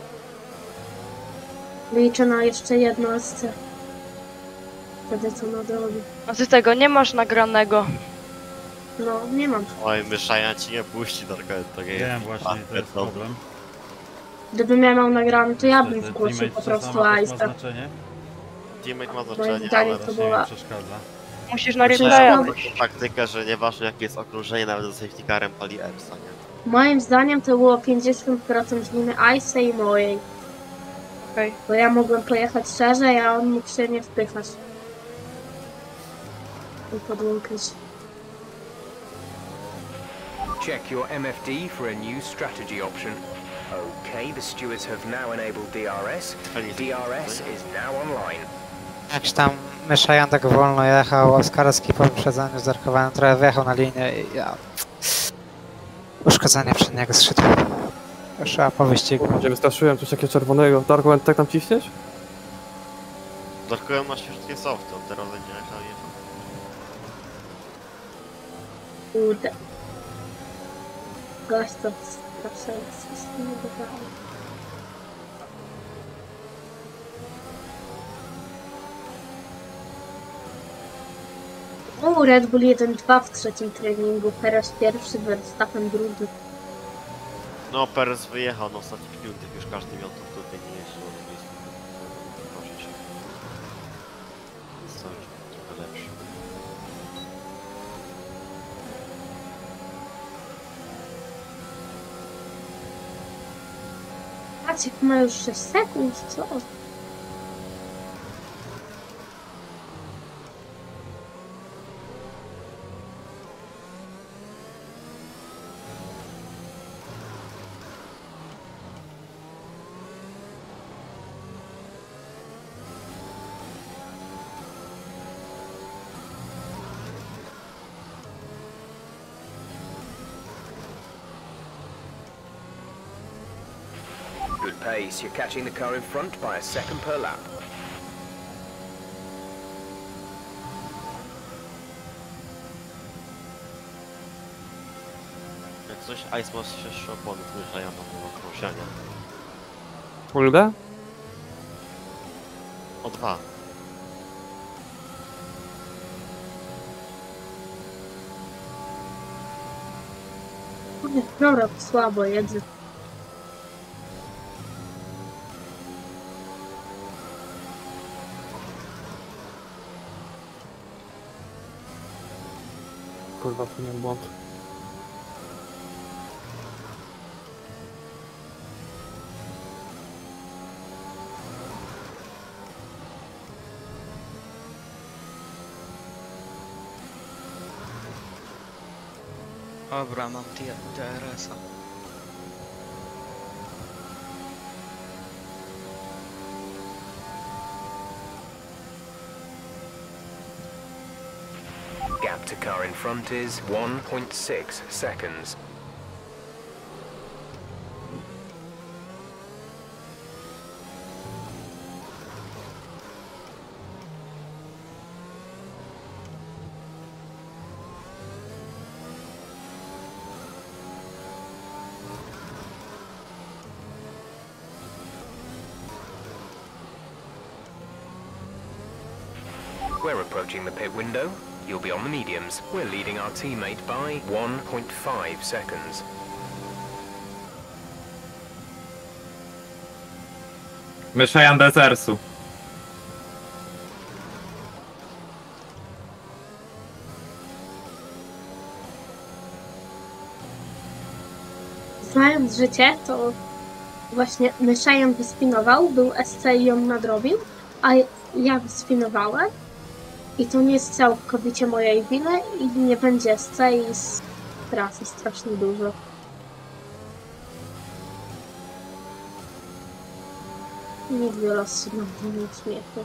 Liczę na jeszcze jedno SC. Wtedy co nadrobi. A ty tego nie masz nagranego. No, nie mam. Oj, myszania ci nie puści, to nie Wiem właśnie, to jest problem. Gdybym ja miał nagrany, to ja bym Ten zgłosił teammate po co prostu sama też ma Ice'a. znaczenie? Teammate ma Moim znaczenie, zdaniem ale to Właśnie była... mi przeszkadza. Musisz na myślę, replaya że być. taką taktykę, że nieważne jakie jest okrążenie, nawet za safety carem pali EPSA, nie? Moim zdaniem to było 50% winy Ice'a i mojej. Okej. Bo ja mogłem pojechać szerzej, a on mógł się nie wpychać. I podłączyć. Check your MFD for a new strategy option. Okay, the stewards have now enabled DRS. DRS is now online. Jak tam Myszajan tak wolno jechał, Oskarski po wyprzedzaniu z Darkowanym trochę wjechał na linię i ja... Uszkodzenie przedniego skrzydła. Już a po wyścigu. Gdzie wystraszyłem coś takiego czerwonego. Darko, tak tam ciśniesz? Darkułem na świetnie soft, on teraz będzie jechał i jechał. Kurde. Gość to zawsze jest niedowalny. O, Red Bull 1-2 w trzecim treningu, Perez pierwszy, Verstappen drugi. No, Perez wyjechał na ostatnich minutach, już każdy miał to tutaj nie jeździł na miejscu. Proszę się. Jest cały trochę lepszy. Maciek ma już 6 sekund, co? Good pace. You're catching the car in front by a second per lap. Jak coś, Ice ma świeższy opony, to ja mam okrążenia. Kurde? O 2. Prorok słabo jedzie. Kurwa, to nie błąd. Dobra, mam DRS-a. Gap to car in front is 1.6 seconds. We're approaching the pit window. You'll be on the mediums. We're leading our teammate by 1.5 seconds. Myszajan Desersu. Znając życie, to właśnie Myszajan wyspinował, był SC i ją nadrobił, a ja wyspinowałem. I to nie jest całkowicie mojej winy i nie będzie SC i straty strasznie dużo. Nigdy losu na tym śmiechu.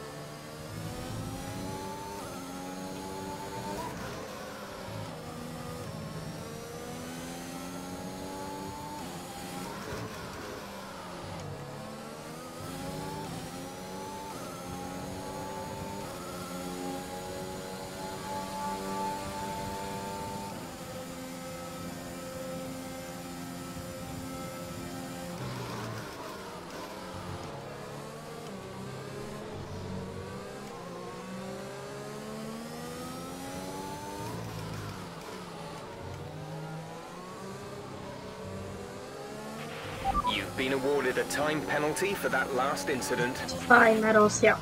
You've been awarded a time penalty for that last incident. Fajna Rosja.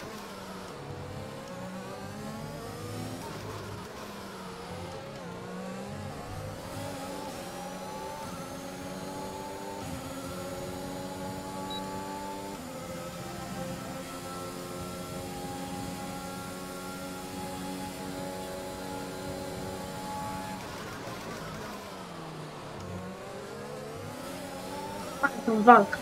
Fajną walkę.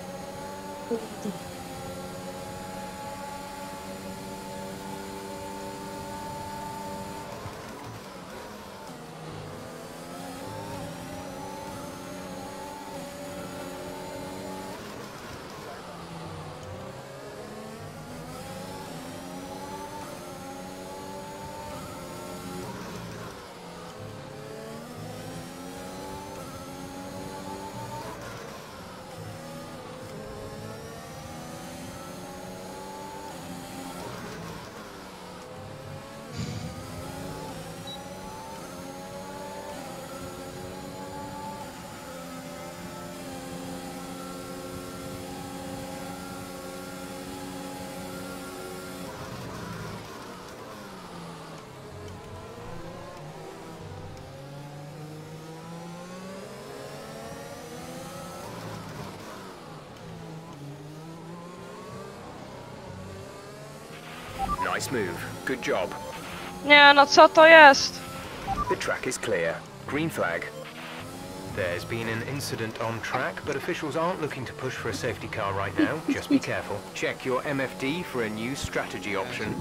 Nice move. Good job. Nie, no co to jest? The track is clear. Green flag. There's been an incident on track, but officials aren't looking to push for a safety car right now. Just be careful. Check your MFD for a new strategy option.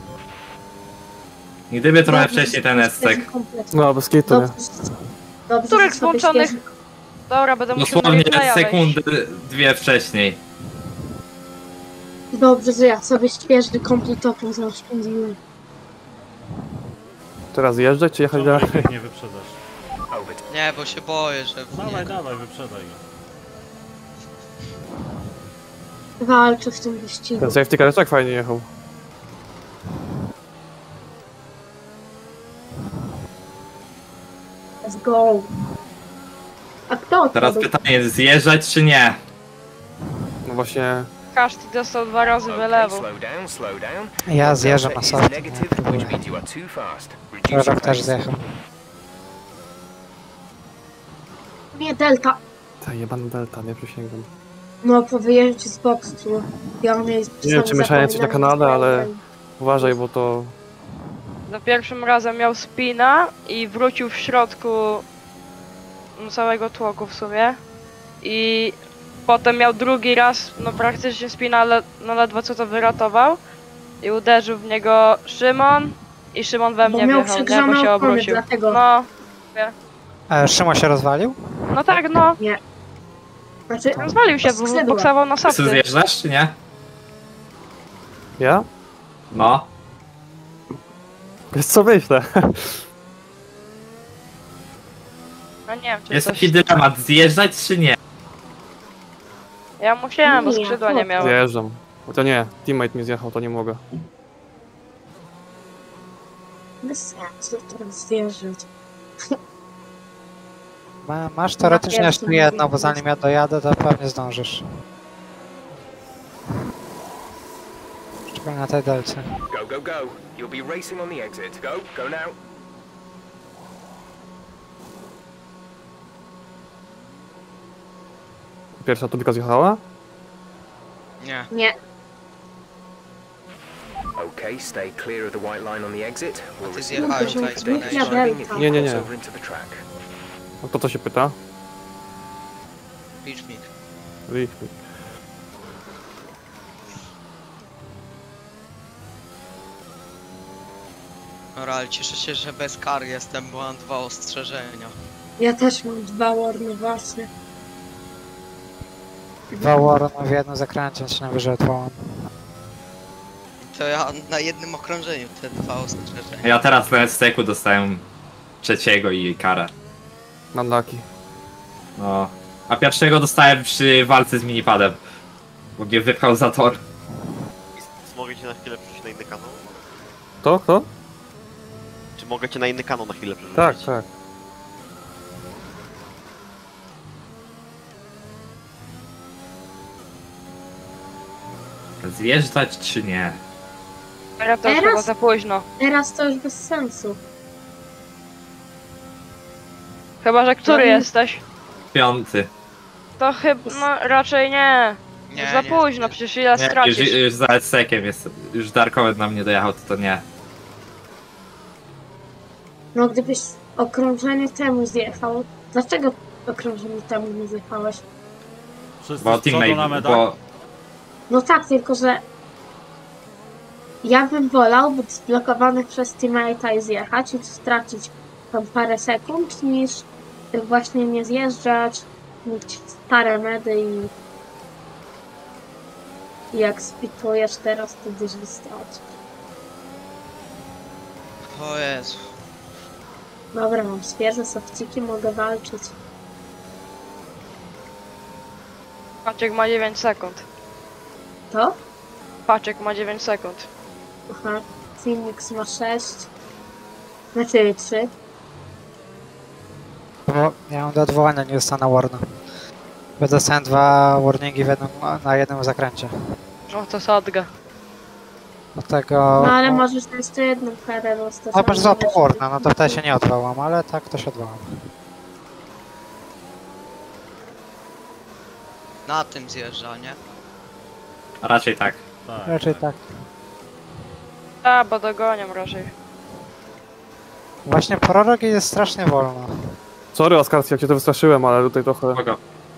Gdyby trochę wcześniej ten estek. No, bez kitu, nie? Dobrze, Których z włączonych? Dobra, będę musiał Dosłownie replaya sekundy, dwie wcześniej. Dobrze, że ja sobie świeży kompletową zaoszczędziłem. Teraz jeżdżać czy jechać dalej? Nie wyprzedasz. Nie, bo się boję, że... Dawaj, dawaj, wyprzedaj go. Walczę w tym wyścigu. Ten safety car tak fajnie jechał. Let's go. To Teraz odpadł. pytanie, zjeżdżać czy nie? No właśnie, Każdy dostał 2 razy wylewu. slow down. Ja zjeżdżam na Is softy. negative, which means you are too fast. Reduce Prorok your też pace. zjechał. Nie, delta. ta jebana delta, nie przysięgam. No, po wyjeździe z boksu. Ja mam jej Nie wiem, czy mieszałem coś na kanale, ale uważaj, bo to... Za pierwszym razem miał spina i wrócił w środku całego tłoku w sumie. I potem miał drugi raz, no praktycznie spina, ale no ledwo co to wyratował. I uderzył w niego Szymon i Szymon we Bo mnie miał wjechał, nie? przegrzane Bo się opony, obrócił. dlatego. No, Szymon się rozwalił? no tak, no. Znaczy, Rozwalił się, bo skrzydła. boksował na Ty softy. zjeżdżasz czy nie? Ja? No. Wiesz co, myślę. No nie wiem, czy Jest coś... taki dylemat, zjeżdżać czy nie? Ja musiałem, bo Nie, skrzydła nie chłopie. miałem. Zjeżdżam. Bo to nie, teammate mi zjechał, to nie mogę. Bez sensu teraz zjeżdżać. Masz teoretycznie Na jeszcze pierwszym jedno, bo miejscu. zanim ja dojadę, to pewnie zdążysz. Szczególnie na tej delcie. Go, go, go. You'll be racing on the exit. Go, go now. Pierwsza tubika zjechała? Nie. Nie. Okay, stay clear of the white line on the exit. We'll Ty receive zjechałeś contact tak, stage zjechałeś. driving if you Nie, nie, nie. cross over into the track. No to co się pyta? Licznik. Licznik. Dobra, ale cieszę się, że bez kar jestem, bo mam 2 ostrzeżenia. Ja też mam 2 warny właśnie. 2 warny w jednym zakręcie, czy najwyżej odwołam. To ja na jednym okrążeniu te 2 ostrzeżenia. Ja teraz na STK dostałem trzeciego i karę. Unlucky. No. A pierwszego dostałem przy walce z minipadem. Bo mnie wypchał za tor. Mogę cię na chwilę przerzucić na inny kanał? Kto? Czy mogę cię na inny kanał na chwilę przerzucić? Tak, tak. Zjeżdżać czy nie? Teraz to już Teraz? chyba za późno. Teraz to już bez sensu. Chyba, że który No. jesteś? 5. To chyba, no raczej nie. Nie, Za nie, późno, nie. przecież ile Nie, stracisz. już za STK-iem jest. Już Darkomet na mnie dojechał, to nie. No gdybyś okrążenie temu zjechał, dlaczego okrążenie temu nie zjechałeś? Wszyscy Bo z przodu na teammate, medal. bo No tak, tylko że ja bym wolał być zblokowany przez teammate'a i zjechać i stracić tam parę sekund, niż właśnie nie zjeżdżać, mieć stare medy i jak spitujesz teraz, to dużo stracisz. O Jezu. Dobra, mam świeże sofciki, mogę walczyć. Paczek ma 9 sekund. To? Paczek ma 9 sekund. Aha, Phoenix ma 6. Znaczy 3. Bo ja mam do odwołania, nie dostanę warna. Bo dostałem 2 warningi na jednym zakręcie. No to sadga. Dlatego... No ale możesz jeszcze jedną karę dostać. No masz za warna, no to wtedy się nie odwołam, ale tak to się odwołam. Na tym zjeżdża, nie? raczej tak. Tak, Raczej tak. A, bo dogonią raczej. Właśnie prorok jest strasznie wolno. Sorry Oskar, jak cię to wystraszyłem, ale tutaj trochę... Spoko.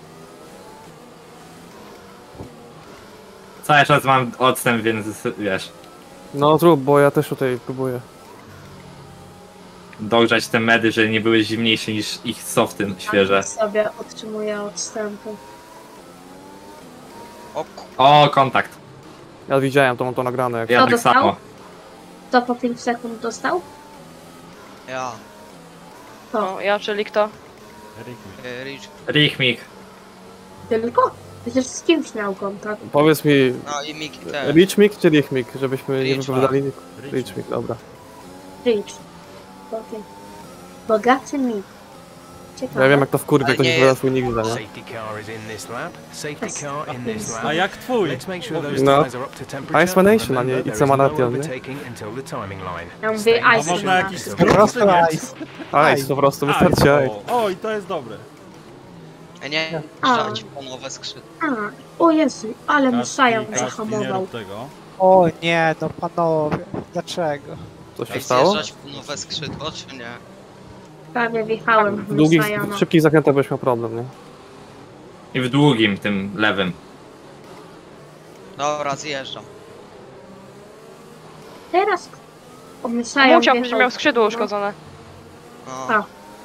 Cały czas mam odstęp, więc wiesz, No zrób, bo ja też tutaj próbuję. dogrzać te medy, że nie były zimniejsze niż ich softy świeże. Sobie otrzymuję odstępy. O, kontakt. Ja widziałem, to mam to nagrane. Jak... Ja Kto tak dostał? samo. Kto po 5 sekund dostał? Ja. No, ja, czyli kto? Rich. Richmik. Tylko? Przecież z kimś miał kontakt. Powiedz mi, No i Miki też. Liczmik czy Lichmik, żebyśmy nie Liczmik. wypowiadali... Liczmik, dobra. Rich. Okay. Bogaty mi. Ciekawe. Ja wiem jak to wkurwia, Ale ktoś nie wybrał jest. swój nick, nie? Safety car is in this lap. Safety car in this lap. A jak twój? Let's make sure those No. tyres are up to temperature. Ice Manation, a nie Remember, there Ice is no Manation, nie? overtaking until the timing line. Ja mówię Stay A Ice można Manation. jakiś Po skrót, prostu czy nie? ice. Ice, po prostu wystarczy A, ice. o, i to jest dobre. Nie, A. żać po nowe skrzydła. O Jezu, ale Kaski, Messiah kaski, nie zahamował. rób tego. O nie, no panowie, dlaczego? Coś się Ej, stało? zjeżdżać po nowe skrzydło, czy nie? Prawie wjechałem w W długich, Messiah. w szybkich zakrętach byś miał problem, nie? I w długim, tym lewym. Dobra, zjeżdżam. Teraz o Messiah Musiał, będzie wjechał. miał skrzydło uszkodzone. No. A.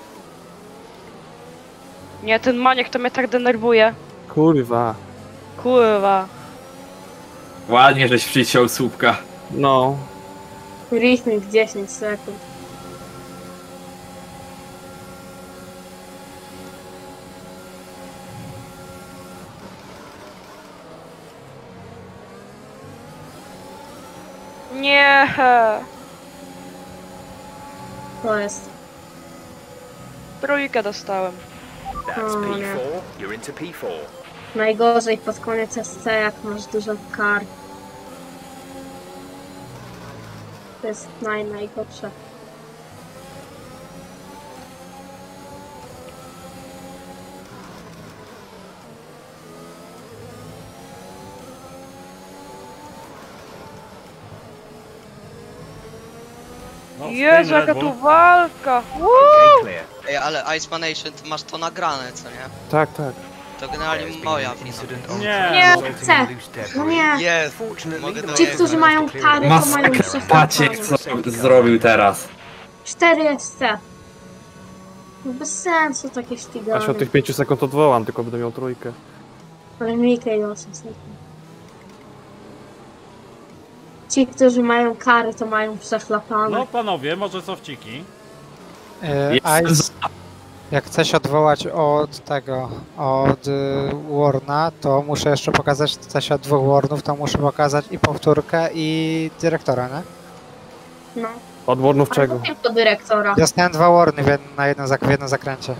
Nie, ten maniek to mnie tak denerwuje. Kurwa. Kurwa. Ładnie, żeś przyciął słupka. No. Rifting 10 sekund. Nie. To jest. Trójkę dostałem. That's O, nie. P4. You're into P4. Najgorzej pod koniec SC, jak masz dużo kar. To jest najgorsze. No, Jezu, spin Red jaka Bull. tu walka. Okay, clear. Ej, ale Ice Manation, ty masz to nagrane, co nie? Tak, tak. To generalnie There's been moja an wina. incident on Nie. track Nie, resulting chcę. in loose debris. No nie. Jest! Fortunately, Mogę the dojechać. Ci, vehicle którzy managed mają to clear kary, it. to mają Masakra, przechlapane. Maciek co zrobił teraz. 4 SC. No bez sensu takie Ja się ściganie. od tych 5 sekund odwołam, tylko będę miał trójkę. Ale Mikę i 8 sekund. Ci, którzy mają kary, to mają przechlapane. No panowie, może sofciki. Ice, jak chcesz odwołać od tego, od Warna, to muszę jeszcze pokazać, w sensie od 2 Warnów, to muszę pokazać i powtórkę i dyrektora, nie? No. Od Warnów Ale czego? to tylko dyrektora. Dostałem 2 Warny w jednym zakręcie.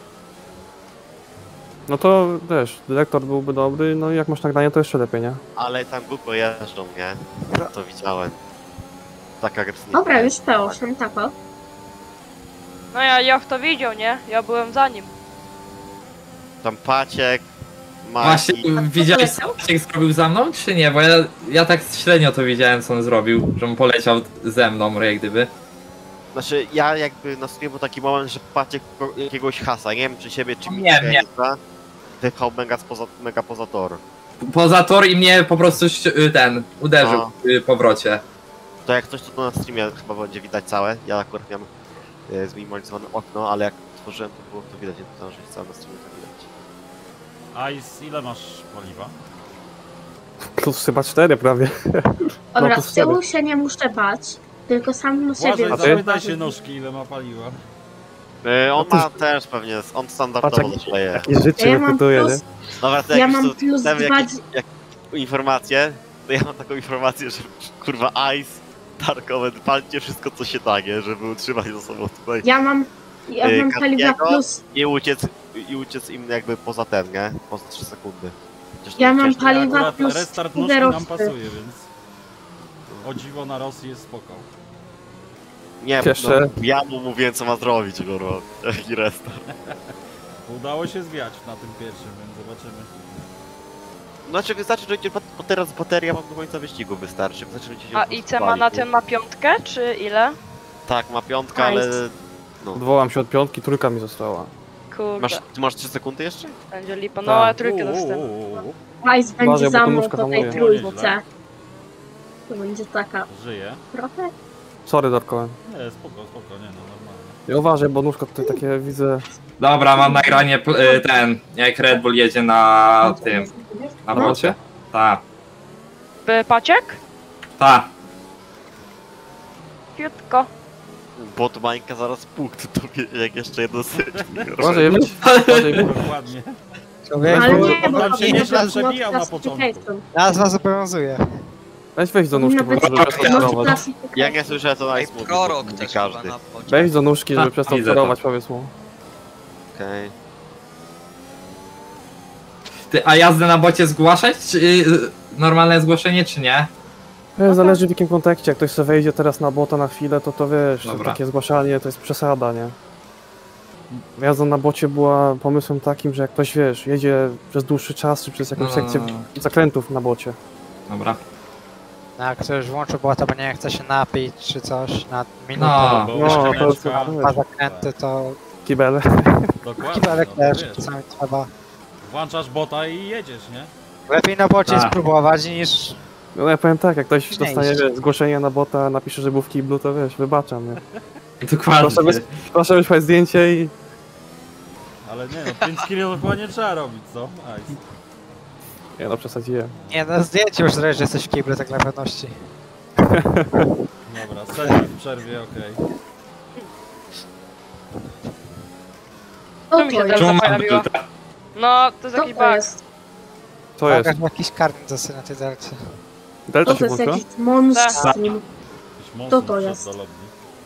No to wiesz, dyrektor byłby dobry, no i jak masz nagranie, to jeszcze lepiej, nie? Ale tam głupio jeżdżą, nie? To widziałem. Tak agresywnie. Dobra, już P8, tak o. No ja w to widział, nie? Ja byłem za nim. Tam Paciek, Właśnie, Maki. widziałeś co Maciek zrobił za mną, czy nie? Bo ja tak średnio to widziałem, co on zrobił. Że on poleciał ze mną, jak gdyby. Znaczy, ja jakby na streamu był taki moment, że Paciek jakiegoś hasa, nie wiem czy siebie, czy Nie, nie. wypchał mega poza tor. Poza tor i mnie po prostu uderzył No. w powrocie. To jak coś to na streamie chyba będzie widać całe. Ja akurat miałem zminimalizowane okno, ale jak otworzyłem to było to widać, to że całe na streamie to widać. Ice, ile masz paliwa? Plus chyba 4 prawie. Dobra, plus z tyłu 4. się nie muszę bać, tylko sam na siebie Błażej, A muszę ty? zapytaj się uważać. nóżki, ile ma paliwa. On No to- ma też pewnie, on standardowo Patrz, dostaje. I życie Ja mam wypytuje, nie? plus, Dobra, to ja jak mam już tu plus damy 2... jak informację, to ja mam taką informację, że kurwa Ice, Tarkowen, palcie wszystko co się da, nie? Żeby utrzymać ze sobą tutaj Ja mam paliwa Kaskiego plus... i uciec im jakby poza ten, nie? Poza 3 sekundy. Chociaż Ja nie mam ciężko. paliwa Akurat plus restart nóżki nam zerowcy. pasuje, więc... O dziwo na Rosji jest spoko. Nie, Jeszcze- no, ja mu mówiłem co ma zrobić, kurwa. Jaki restart. Udało się zwiać na tym pierwszym, więc zobaczymy. Znaczy wystarczy, że bo teraz bateria mam do końca wyścigu wystarczy. Wystarczy, że ci się A po prostu IC ma pali, na nie? tym ma 5, czy ile? Tak, ma 5, ale... No. Odwołam się od 5, trójka mi została. Kurde, Ty masz 3 sekundy jeszcze? będzie lipa. Tak. No, ale trójkę dostałem. Ice będzie Uważaj, bo za to mną nóżka po tej hamuje. trójce. To będzie taka Żyje? trochę... Sorry, Darkołem. Nie, spoko, nie no, normalnie. Nie uważaj, bo nóżka tutaj takie widzę... Dobra, mam nagranie jak Red Bull jedzie na tym. Na bocie? Ta. Paciek? Ta. Piutko. Bot Mańka zaraz punkt, to jak jeszcze jedno Uważaj, uważaj. Dokładnie. Człowiek, Ale bo nie, on bo tam to się jest nieźle not przebijał na początku. classification. nazwa zobowiązuje. Weź wejść do nóżki, Powinno po być prostu, żeby not przestorować. classification. Jak nie słyszę, to Ej, Ice mówi, prorok mówi też każdy. chyba na pocie. Wejdź do nóżki, żeby A, przestał widzę sterować, powiedz mu. Okej. Ty, a jazdę na bocie zgłaszać, czy normalne zgłoszenie, czy nie? Zależy w jakim kontekście, jak ktoś sobie wejdzie teraz na bota na chwilę, to wiesz, Dobra. takie zgłaszanie to jest przesada, nie? Jazda na bocie była pomysłem takim, że jak ktoś, wiesz, jedzie przez dłuższy czas, czy przez jakąś sekcję zakrętów na bocie. Dobra. No jak ktoś włączy bota, bo nie chce się napić czy coś na minutę, No, to jest dwa zakręty, to kibele. Dokładnie. kibelek no to też wiesz. czasami trzeba. Włączasz bota i jedziesz, nie? Lepiej na bocie Tak. spróbować niż... No ja powiem tak, jak ktoś Nie dostaje iść. wiesz, zgłoszenie na bota, napisze, że był w kiblu, to wiesz, wybaczam, nie? Dokładnie. Proszę wysłać zdjęcie i... Ale nie no, 5 kg chyba nie trzeba robić, co? Nice. Nie no, przesadziłem. Nie no, zdjęcie już zrobić, że jesteś w kiblu, tak dla pewności. Dobra, selfie w przerwie, okej. O, Co mi się to teraz jest. pojawiło? No, to jest Co jakiś to bug. jest? Co jest? Jakiś karnet zasy na tej delcie. Delta To się jest włączyła? jakiś monstrum. Jakiś Co monstrum to wszedł jest? do lobby.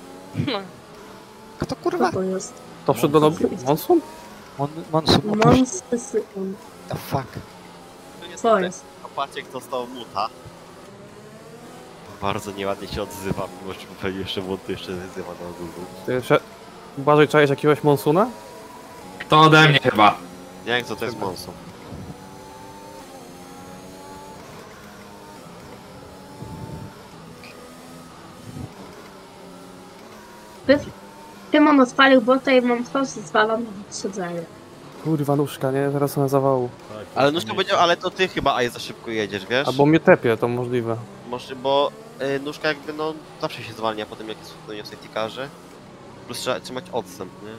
Kto Co kurwa? to jest? To przed do lobby? Monsun? Monstrum. Monstrum. The fuck? Co jest? Opaciek dostał muta. Bardzo nieładnie się odzywa, mimo że pewnie jeszcze wątu jeszcze wyzywa na Google. Ty jeszcze... Uważaj, czaisz jakiegoś Monsuna? To ode mnie chyba. Nie wiem co to jest monsun. Tymon odpalił bota i mam twarz zwalam na siedzenie. Kurwa, nóżka, nie? Zaraz na zawału. Tak, Ale nóżka powiedział, ale to ty chyba aj za szybko jedziesz, wiesz? Albo mnie tepie, to możliwe. Może, bo nóżka jakby no zawsze się zwalnia po tym jak jest w safety carze. Plus trzeba trzymać odstęp, nie?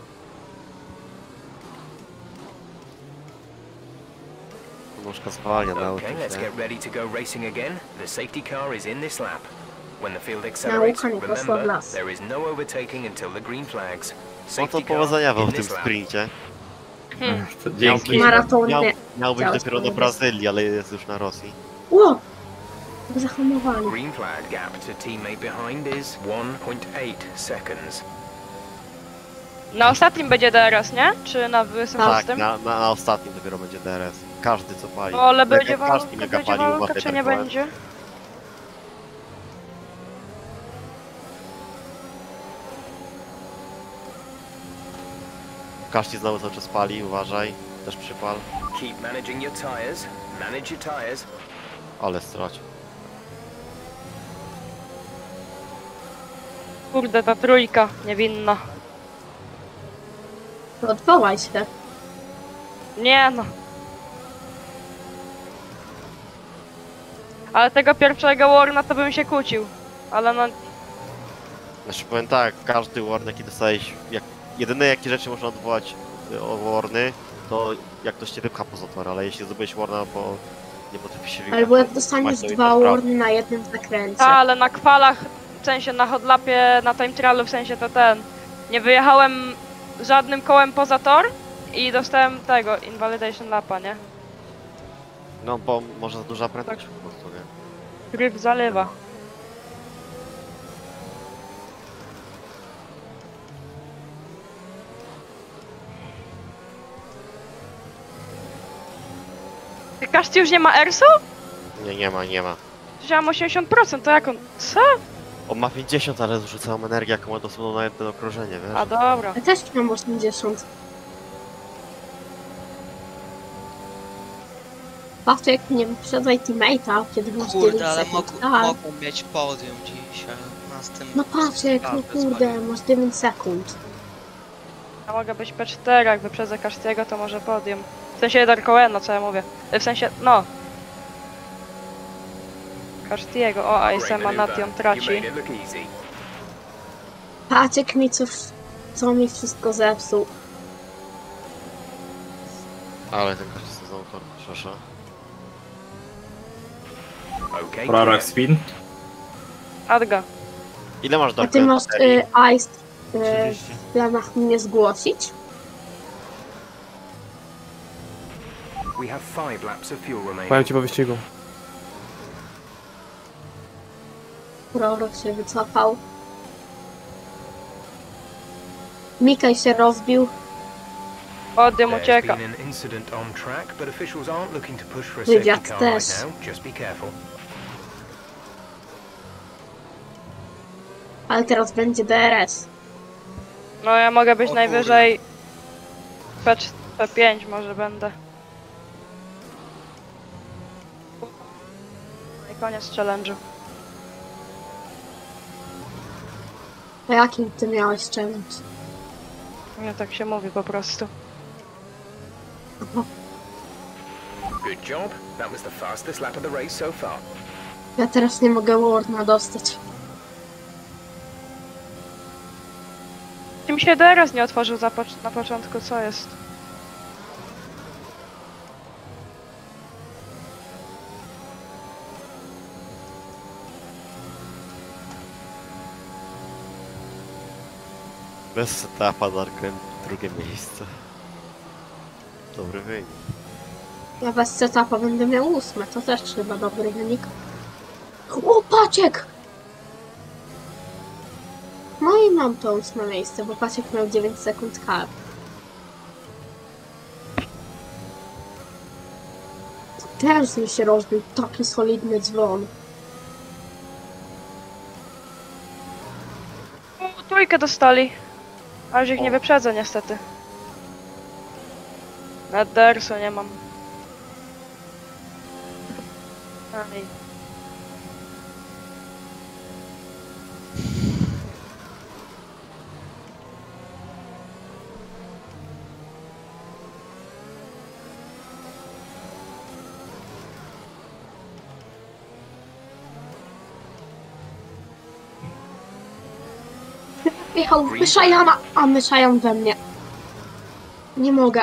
Nóżka zwalnia na auto, Okay, let's nie? get ready to go racing again. The safety car is in this lap. When the field accelerates, Nauka nie poszła w remember, las. there is no overtaking until the green flags. No to Safety car powodzenia wam in w tym this lap. sprincie. Dzięki. Maraton nie. Miał być Zaraz dopiero do powiem. Brazylii, ale jest już na Rosji. Ło! Zahamowali. Green flag gap to teammate behind is 1.8 seconds. Na ostatnim będzie DRS, nie? Czy na 26? Tak, na ostatnim dopiero będzie DRS. Każdy co pali. O, ale Mega- będzie każdy mega będzie palił, walka, uważaj, czy nie tak powiem. będzie? Każdy znowu cały czas pali, uważaj. Też przypal. Keep managing your tires. Manage your tires. Ale stracił. Kurde, ta trójka, niewinna. To odwołaj się. Nie no. Ale tego pierwszego Warna to bym się kłócił. Ale no, Znaczy powiem tak, każdy warn jaki dostałeś, jedyne jakie rzeczy można odwołać o warny, to jak ktoś cię wypcha poza tor, ale jeśli zdobyłeś warna, bo nie potrafi się Albo jak to dostaniesz masz to dwa inna sprawa. warny na jednym zakręcie. ta, ale na kwalach, w sensie na hodlapie, na time trialu, w sensie to ten. Nie wyjechałem żadnym kołem poza tor i dostałem tego, invalidation lapa, nie? No bo może za duża prędkość po prostu, nie? Gryf zalewa. Każdy już nie ma ERS-u? Nie ma. Wziąłem 80%, to jak on... Co? On ma 50, ale zużył całą energię, jaką ma dosłowną na jedno okrążenie, wiesz? A dobra. Ja też mam 80. Patrzcie, jak nie wyprzedzaj teammate'a, kiedy masz 9 Kurde, ale sekund. Tak. mogą mieć podium dzisiaj. Na tym... No patrz, jak no kurde, masz 9 sekund. Ja mogę być P4, jak wyprzedzę Castiego, to może podium. W sensie Darkowena, co ja mówię. W sensie, no. Castiego, o, a Great ISM maneuver. Nation You traci. made it look easy. Patrz, jak mi co mi wszystko zepsuł. Ale ten każdy sezon tor, proszę. Okay. Prorok spin. Adga. Ile masz A Dark ty masz baterii? Ice w planach mnie zgłosić? We have 5 laps of fuel remaining. Powiem ci po wyścigu. Prorok się wycofał. Mikaj się rozbił. Podium There's ucieka. been an incident on track, but officials aren't looking to push for a Wywiad safety car też. right now. Just be careful. Ale teraz będzie DRS. No ja mogę być O najwyżej P5 może będę. I koniec challenge'u. A jakim ty miałeś challenge? Nie, tak się mówi po prostu. Good job. That was the fastest lap of the race so far. Ja teraz nie mogę Warna dostać. Czy mi się DRS nie otworzył na początku, co jest? Bez setupa Darken drugie miejsce. Dobry wynik. Ja bez setupa będę miał 8, to też chyba dobry wynik. O, Paciek! No i mam to 8 miejsce, bo Paciek miał 9 sekund kar. Też mi się rozbił taki solidny dzwon. O, trójkę dostali. A już ich nie wyprzedzę niestety. Na DRS-u nie mam. Aj. Jechał Myszajana, a Myszajan we mnie. Nie mogę.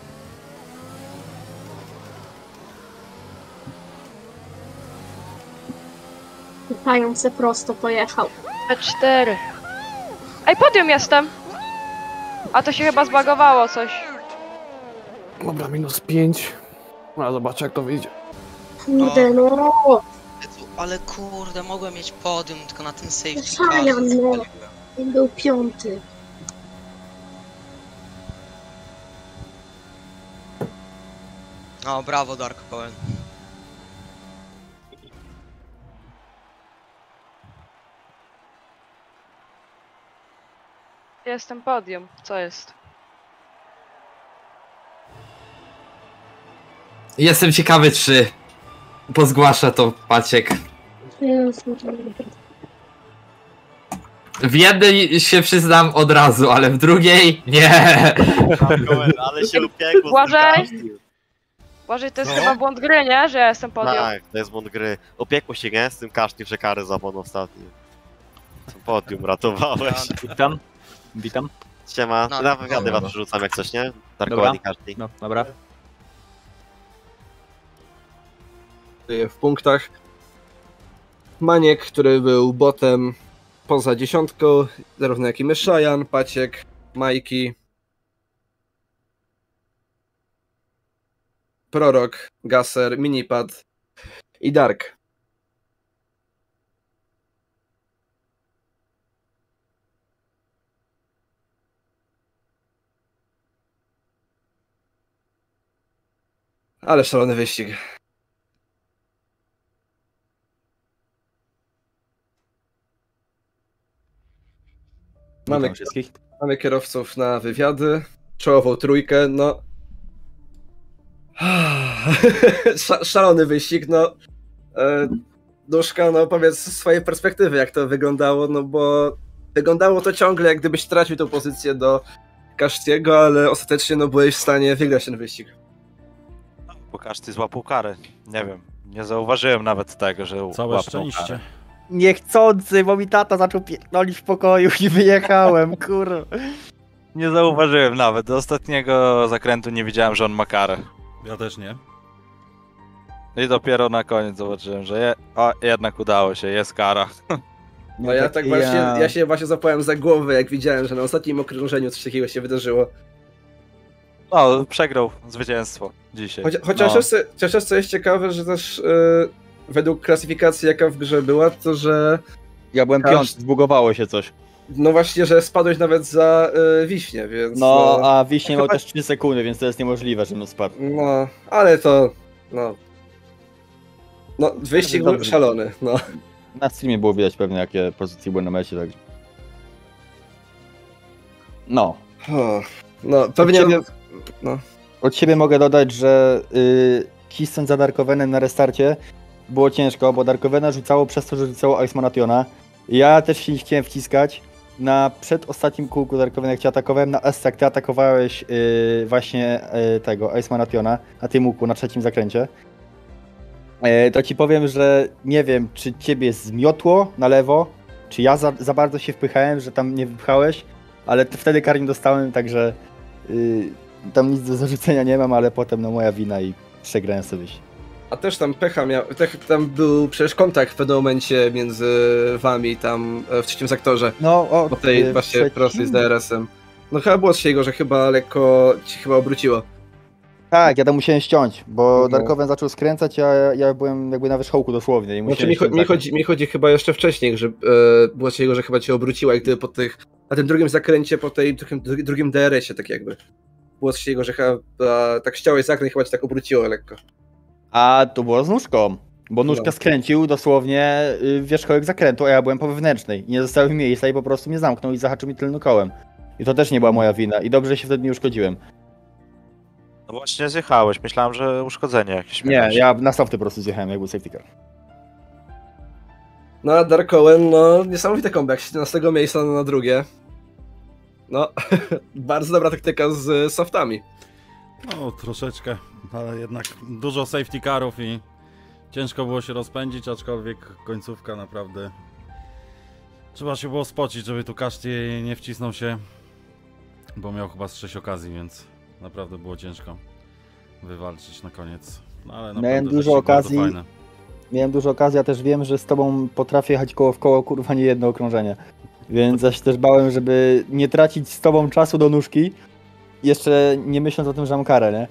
Myszajan se prosto pojechał. P4. Ej, podium jestem! A to się chyba zbagowało coś. Dobra, -5. No zobaczę jak to wyjdzie. Kurde, no. Jezu, ale kurde, mogłem mieć podium, tylko na tym safety Myszajan, carze no. spaliłem. On był 5. O, brawo Dark Cohen. Jestem podium, co jest? Jestem ciekawy, czy pozgłasza to Paciek. W jednej się przyznam od razu, ale w drugiej nie. Ale się upiekło. Błażej! Błażej, to jest No. chyba błąd gry, nie? Że ja jestem podium. Tak, to jest błąd gry. Upiekło się, nie? Z tym kaszkiem, że kary za bon ostatni. Podium ratowałeś. Witam. Siema, No, na wywiady dobra. was przerzucam jak coś, nie? Dobra. Darkowanie każdy. No, dobra. W punktach Maniek, który był botem poza dziesiątką, zarówno jak i Myszajan, Paciek, Majki, Prorok, Gaser, Minipad i Dark. Ale szalony wyścig. Mamy kierowców na wywiady, czołową trójkę, no. Szalony wyścig, no. Duszka, no powiedz z swojej perspektywy, jak to wyglądało, no bo wyglądało to ciągle, jak gdybyś tracił tą pozycję do Kasztiego, ale ostatecznie no byłeś w stanie wygrać ten wyścig. Bo każdy złapał karę. Nie wiem, nie zauważyłem nawet tego, że Całe łapał szczęście. karę. Niechcący, bo mi tata zaczął pierdolić w pokoju i wyjechałem, kurwa. Nie zauważyłem nawet. Do ostatniego zakrętu nie widziałem, że on ma karę. Ja też nie. I dopiero na koniec zobaczyłem, że jednak udało się, jest kara. No ja tak właśnie, ja się właśnie zapałem za głowę, jak widziałem, że na ostatnim okrążeniu coś takiego się wydarzyło. No, przegrał zwycięstwo dzisiaj. Chociaż też co jest ciekawe, że też według klasyfikacji jaka w grze była, to że... Ja byłem piąty, zbugowało się coś. No właśnie, że spadłeś nawet za Wiśnię, więc... No, a Wiśnie chyba- miał też 3 sekundy, więc to jest niemożliwe, żebym spadł. No, ale to... No, wyścig był Dobrze. szalony, no. Na streamie było widać pewnie, jakie pozycje były na mecie, także... No. No, pewnie... Od siebie, No. od siebie mogę dodać, że cisnąć za Darkovenem na restarcie było ciężko, bo Darkovena rzucało przez to, że rzucało Ice Manationa. Ja też się nie chciałem wciskać. Na przedostatnim kółku Darkovena, jak cię atakowałem na S, jak ty atakowałeś właśnie tego Ice Manationa na tym łuku, na trzecim zakręcie, to ci powiem, że nie wiem, czy ciebie zmiotło na lewo, czy ja za bardzo się wpychałem, że tam nie wypchałeś, ale wtedy kar nie dostałem, także tam nic do zarzucenia nie mam, ale potem no moja wina i przegrałem sobie. A też tam pecha miał, tam był przecież kontakt w pewnym momencie między wami tam w trzecim sektorze. No, po tej właśnie prostej z DRS-em. No chyba było coś jego, że chyba lekko ci chyba obróciło. Tak, ja tam musiałem ściąć, bo No. Darkoven zaczął skręcać, a ja byłem jakby na wierzchołku dosłownie. I Znaczy musiałem mi chodzi chyba jeszcze wcześniej, że było coś jego, że chyba cię obróciła, jak gdyby na tym drugim zakręcie, po tej drugim DRS-ie tak jakby. Było coś jego, że chyba tak chciałeś zakręt, chyba cię tak obróciło lekko. A to było z nóżką, bo nóżka No. skręcił dosłownie wierzchołek zakrętu, a ja byłem po wewnętrznej. I nie zostałem miejsca i po prostu mnie zamknął i zahaczył mi tylnym kołem. I to też nie była moja wina i dobrze, że się wtedy nie uszkodziłem. No właśnie zjechałeś, myślałem, że uszkodzenie jakieś Nie, miałeś. ja na softy po prostu zjechałem, jak był safety car. No a Dark Owen, no niesamowity comeback, 17 miejsca na drugie. No, bardzo dobra taktyka z softami. No, troszeczkę, ale jednak dużo safety carów i ciężko było się rozpędzić, aczkolwiek końcówka naprawdę... Trzeba się było spocić, żeby tu każdy nie wcisnął się, bo miał chyba z 6 okazji, więc naprawdę było ciężko wywalczyć na koniec. No, ale naprawdę Miałem wyścig dużo bardzo okazji. fajny. Miałem dużo okazji, ja też wiem, że z tobą potrafię jechać koło w koło, kurwa, nie jedno okrążenie. Więc ja się też bałem, żeby nie tracić z tobą czasu do nóżki, jeszcze nie myśląc o tym, że mam karę, nie?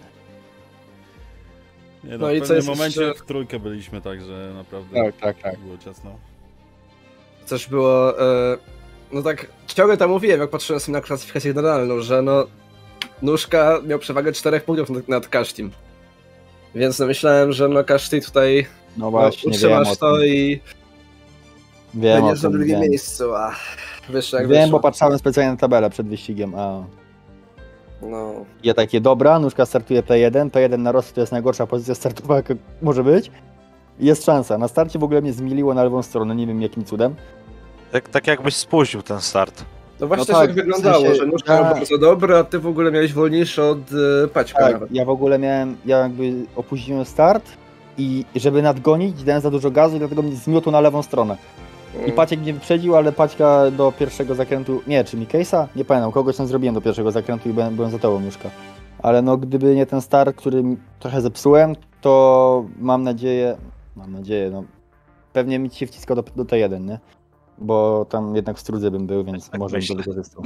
Nie, No no, i w co pewnym jest momencie jeszcze- w trójkę byliśmy, także naprawdę Tak. było ciasno. Coś było, no tak, ciągle tam mówiłem, jak patrzyłem sobie na klasyfikację generalną, że no, nóżka miał przewagę 4 punktów nad Kasztim. Więc no myślałem, że no Kaszty tutaj No właśnie, utrzymasz wiem o to tym. i Wiem o będziesz na tym, drugim wiem. miejscu, a wyszło jak Wiem, wyszło. bo patrzałem specjalnie na tabelę przed wyścigiem, a... No. Ja takie, dobra, nóżka startuje P1, P1 na Rosji to jest najgorsza pozycja startowa, jaka może być. Jest szansa. Na starcie w ogóle mnie zmieliło na lewą stronę, nie wiem jakim cudem. Tak jakbyś spóźnił ten start. No właśnie No też tak, tak wyglądało, w sensie, że nóżka była tak. bardzo dobra, a ty w ogóle miałeś wolniejszy od Paćka Tak, nawet. ja w ogóle ja jakby opóźniłem start i żeby nadgonić, dałem za dużo gazu i dlatego mnie zmiotło na lewą stronę. I Paciek mnie wyprzedził, ale Paćka do pierwszego zakrętu, nie, czy Mikejsa? Nie pamiętam, kogoś tam zrobiłem do pierwszego zakrętu i byłem za tobą nóżka. Ale no gdyby nie ten start, który trochę zepsułem, to mam nadzieję, no pewnie mi się wciskał do T1, nie? Bo tam jednak w Strudze bym był, więc Tak może bym to myślę. wykorzystał.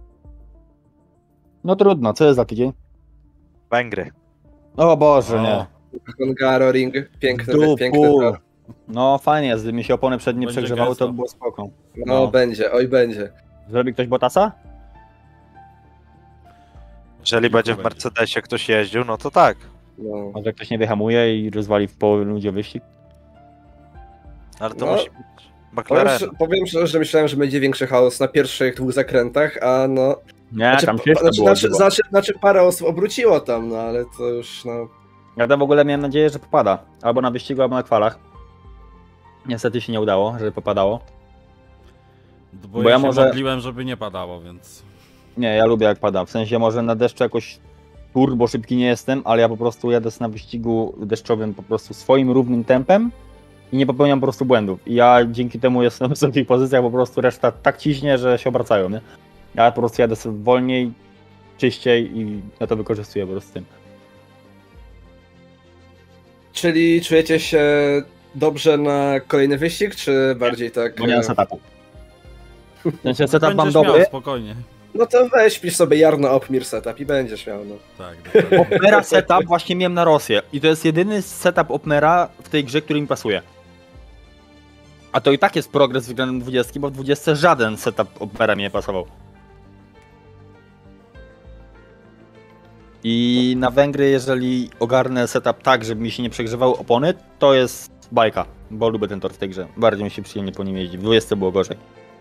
No trudno, co jest za tydzień? Węgry. O Boże, nie. Hongaro Ring, piękny Dupu. tor. No fajnie jest, gdyby mi się opony przednie Będzie przegrzewały, gęsto. to by było spoko. No będzie, oj będzie. Zrobi ktoś Bottasa? Jeżeli będzie w Mercedesie ktoś jeździł, no to tak. No. Może ktoś nie wyhamuje i rozwali w połowie ludzi wyścig? Ale to No. musi być McLaren. Powiem szczerze, że myślałem, że będzie większy chaos na pierwszych 2 zakrętach, a no... Nie, tam ciężko było. Znaczy parę osób obróciło tam, no ale to już no... Ja tam w ogóle miałem nadzieję, że popada. Albo na wyścigu, albo na kwalach. Niestety się nie udało, żeby popadało. Bo ja się modliłem, żeby nie padało, więc... Nie, ja lubię jak pada. W sensie może na deszczu jakoś turbo szybki nie jestem, ale ja po prostu jadę na wyścigu deszczowym po prostu swoim równym tempem i nie popełniam po prostu błędów. I ja dzięki temu jestem w wysokich pozycjach, po prostu reszta tak ciśnie, że się obracają, nie? Ja po prostu jadę sobie wolniej, czyściej i ja to wykorzystuję po prostu tym. Czyli czujecie się dobrze na kolejny wyścig, czy bardziej tak... Bo nie mam setupu. W sensie setup mam Będziesz dobry. miał, spokojnie. No to weź, pisz sobie Jarno Opmir setup i będziesz miał, no. Tak, Opmera setup właśnie miałem na Rosję i to jest jedyny setup Opmera w tej grze, który mi pasuje. A to i tak jest progres względem 20, bo w 20 żaden setup Opera mi nie pasował. I na Węgry, jeżeli ogarnę setup tak, żeby mi się nie przegrzewały opony, to jest bajka, bo lubię ten tor w tej grze. Bardziej mi się przyjemnie po nim jeździ. W 20 było gorzej.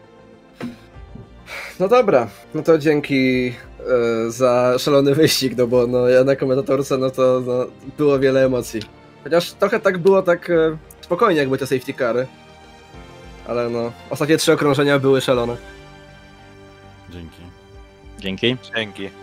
No dobra, no to dzięki za szalony wyścig, no bo no, ja na komentatorce no to no, było wiele emocji. Chociaż trochę tak było tak spokojnie jakby te safety cary. Ale no, ostatnie 3 okrążenia były szalone. Dzięki. Dzięki. Dzięki.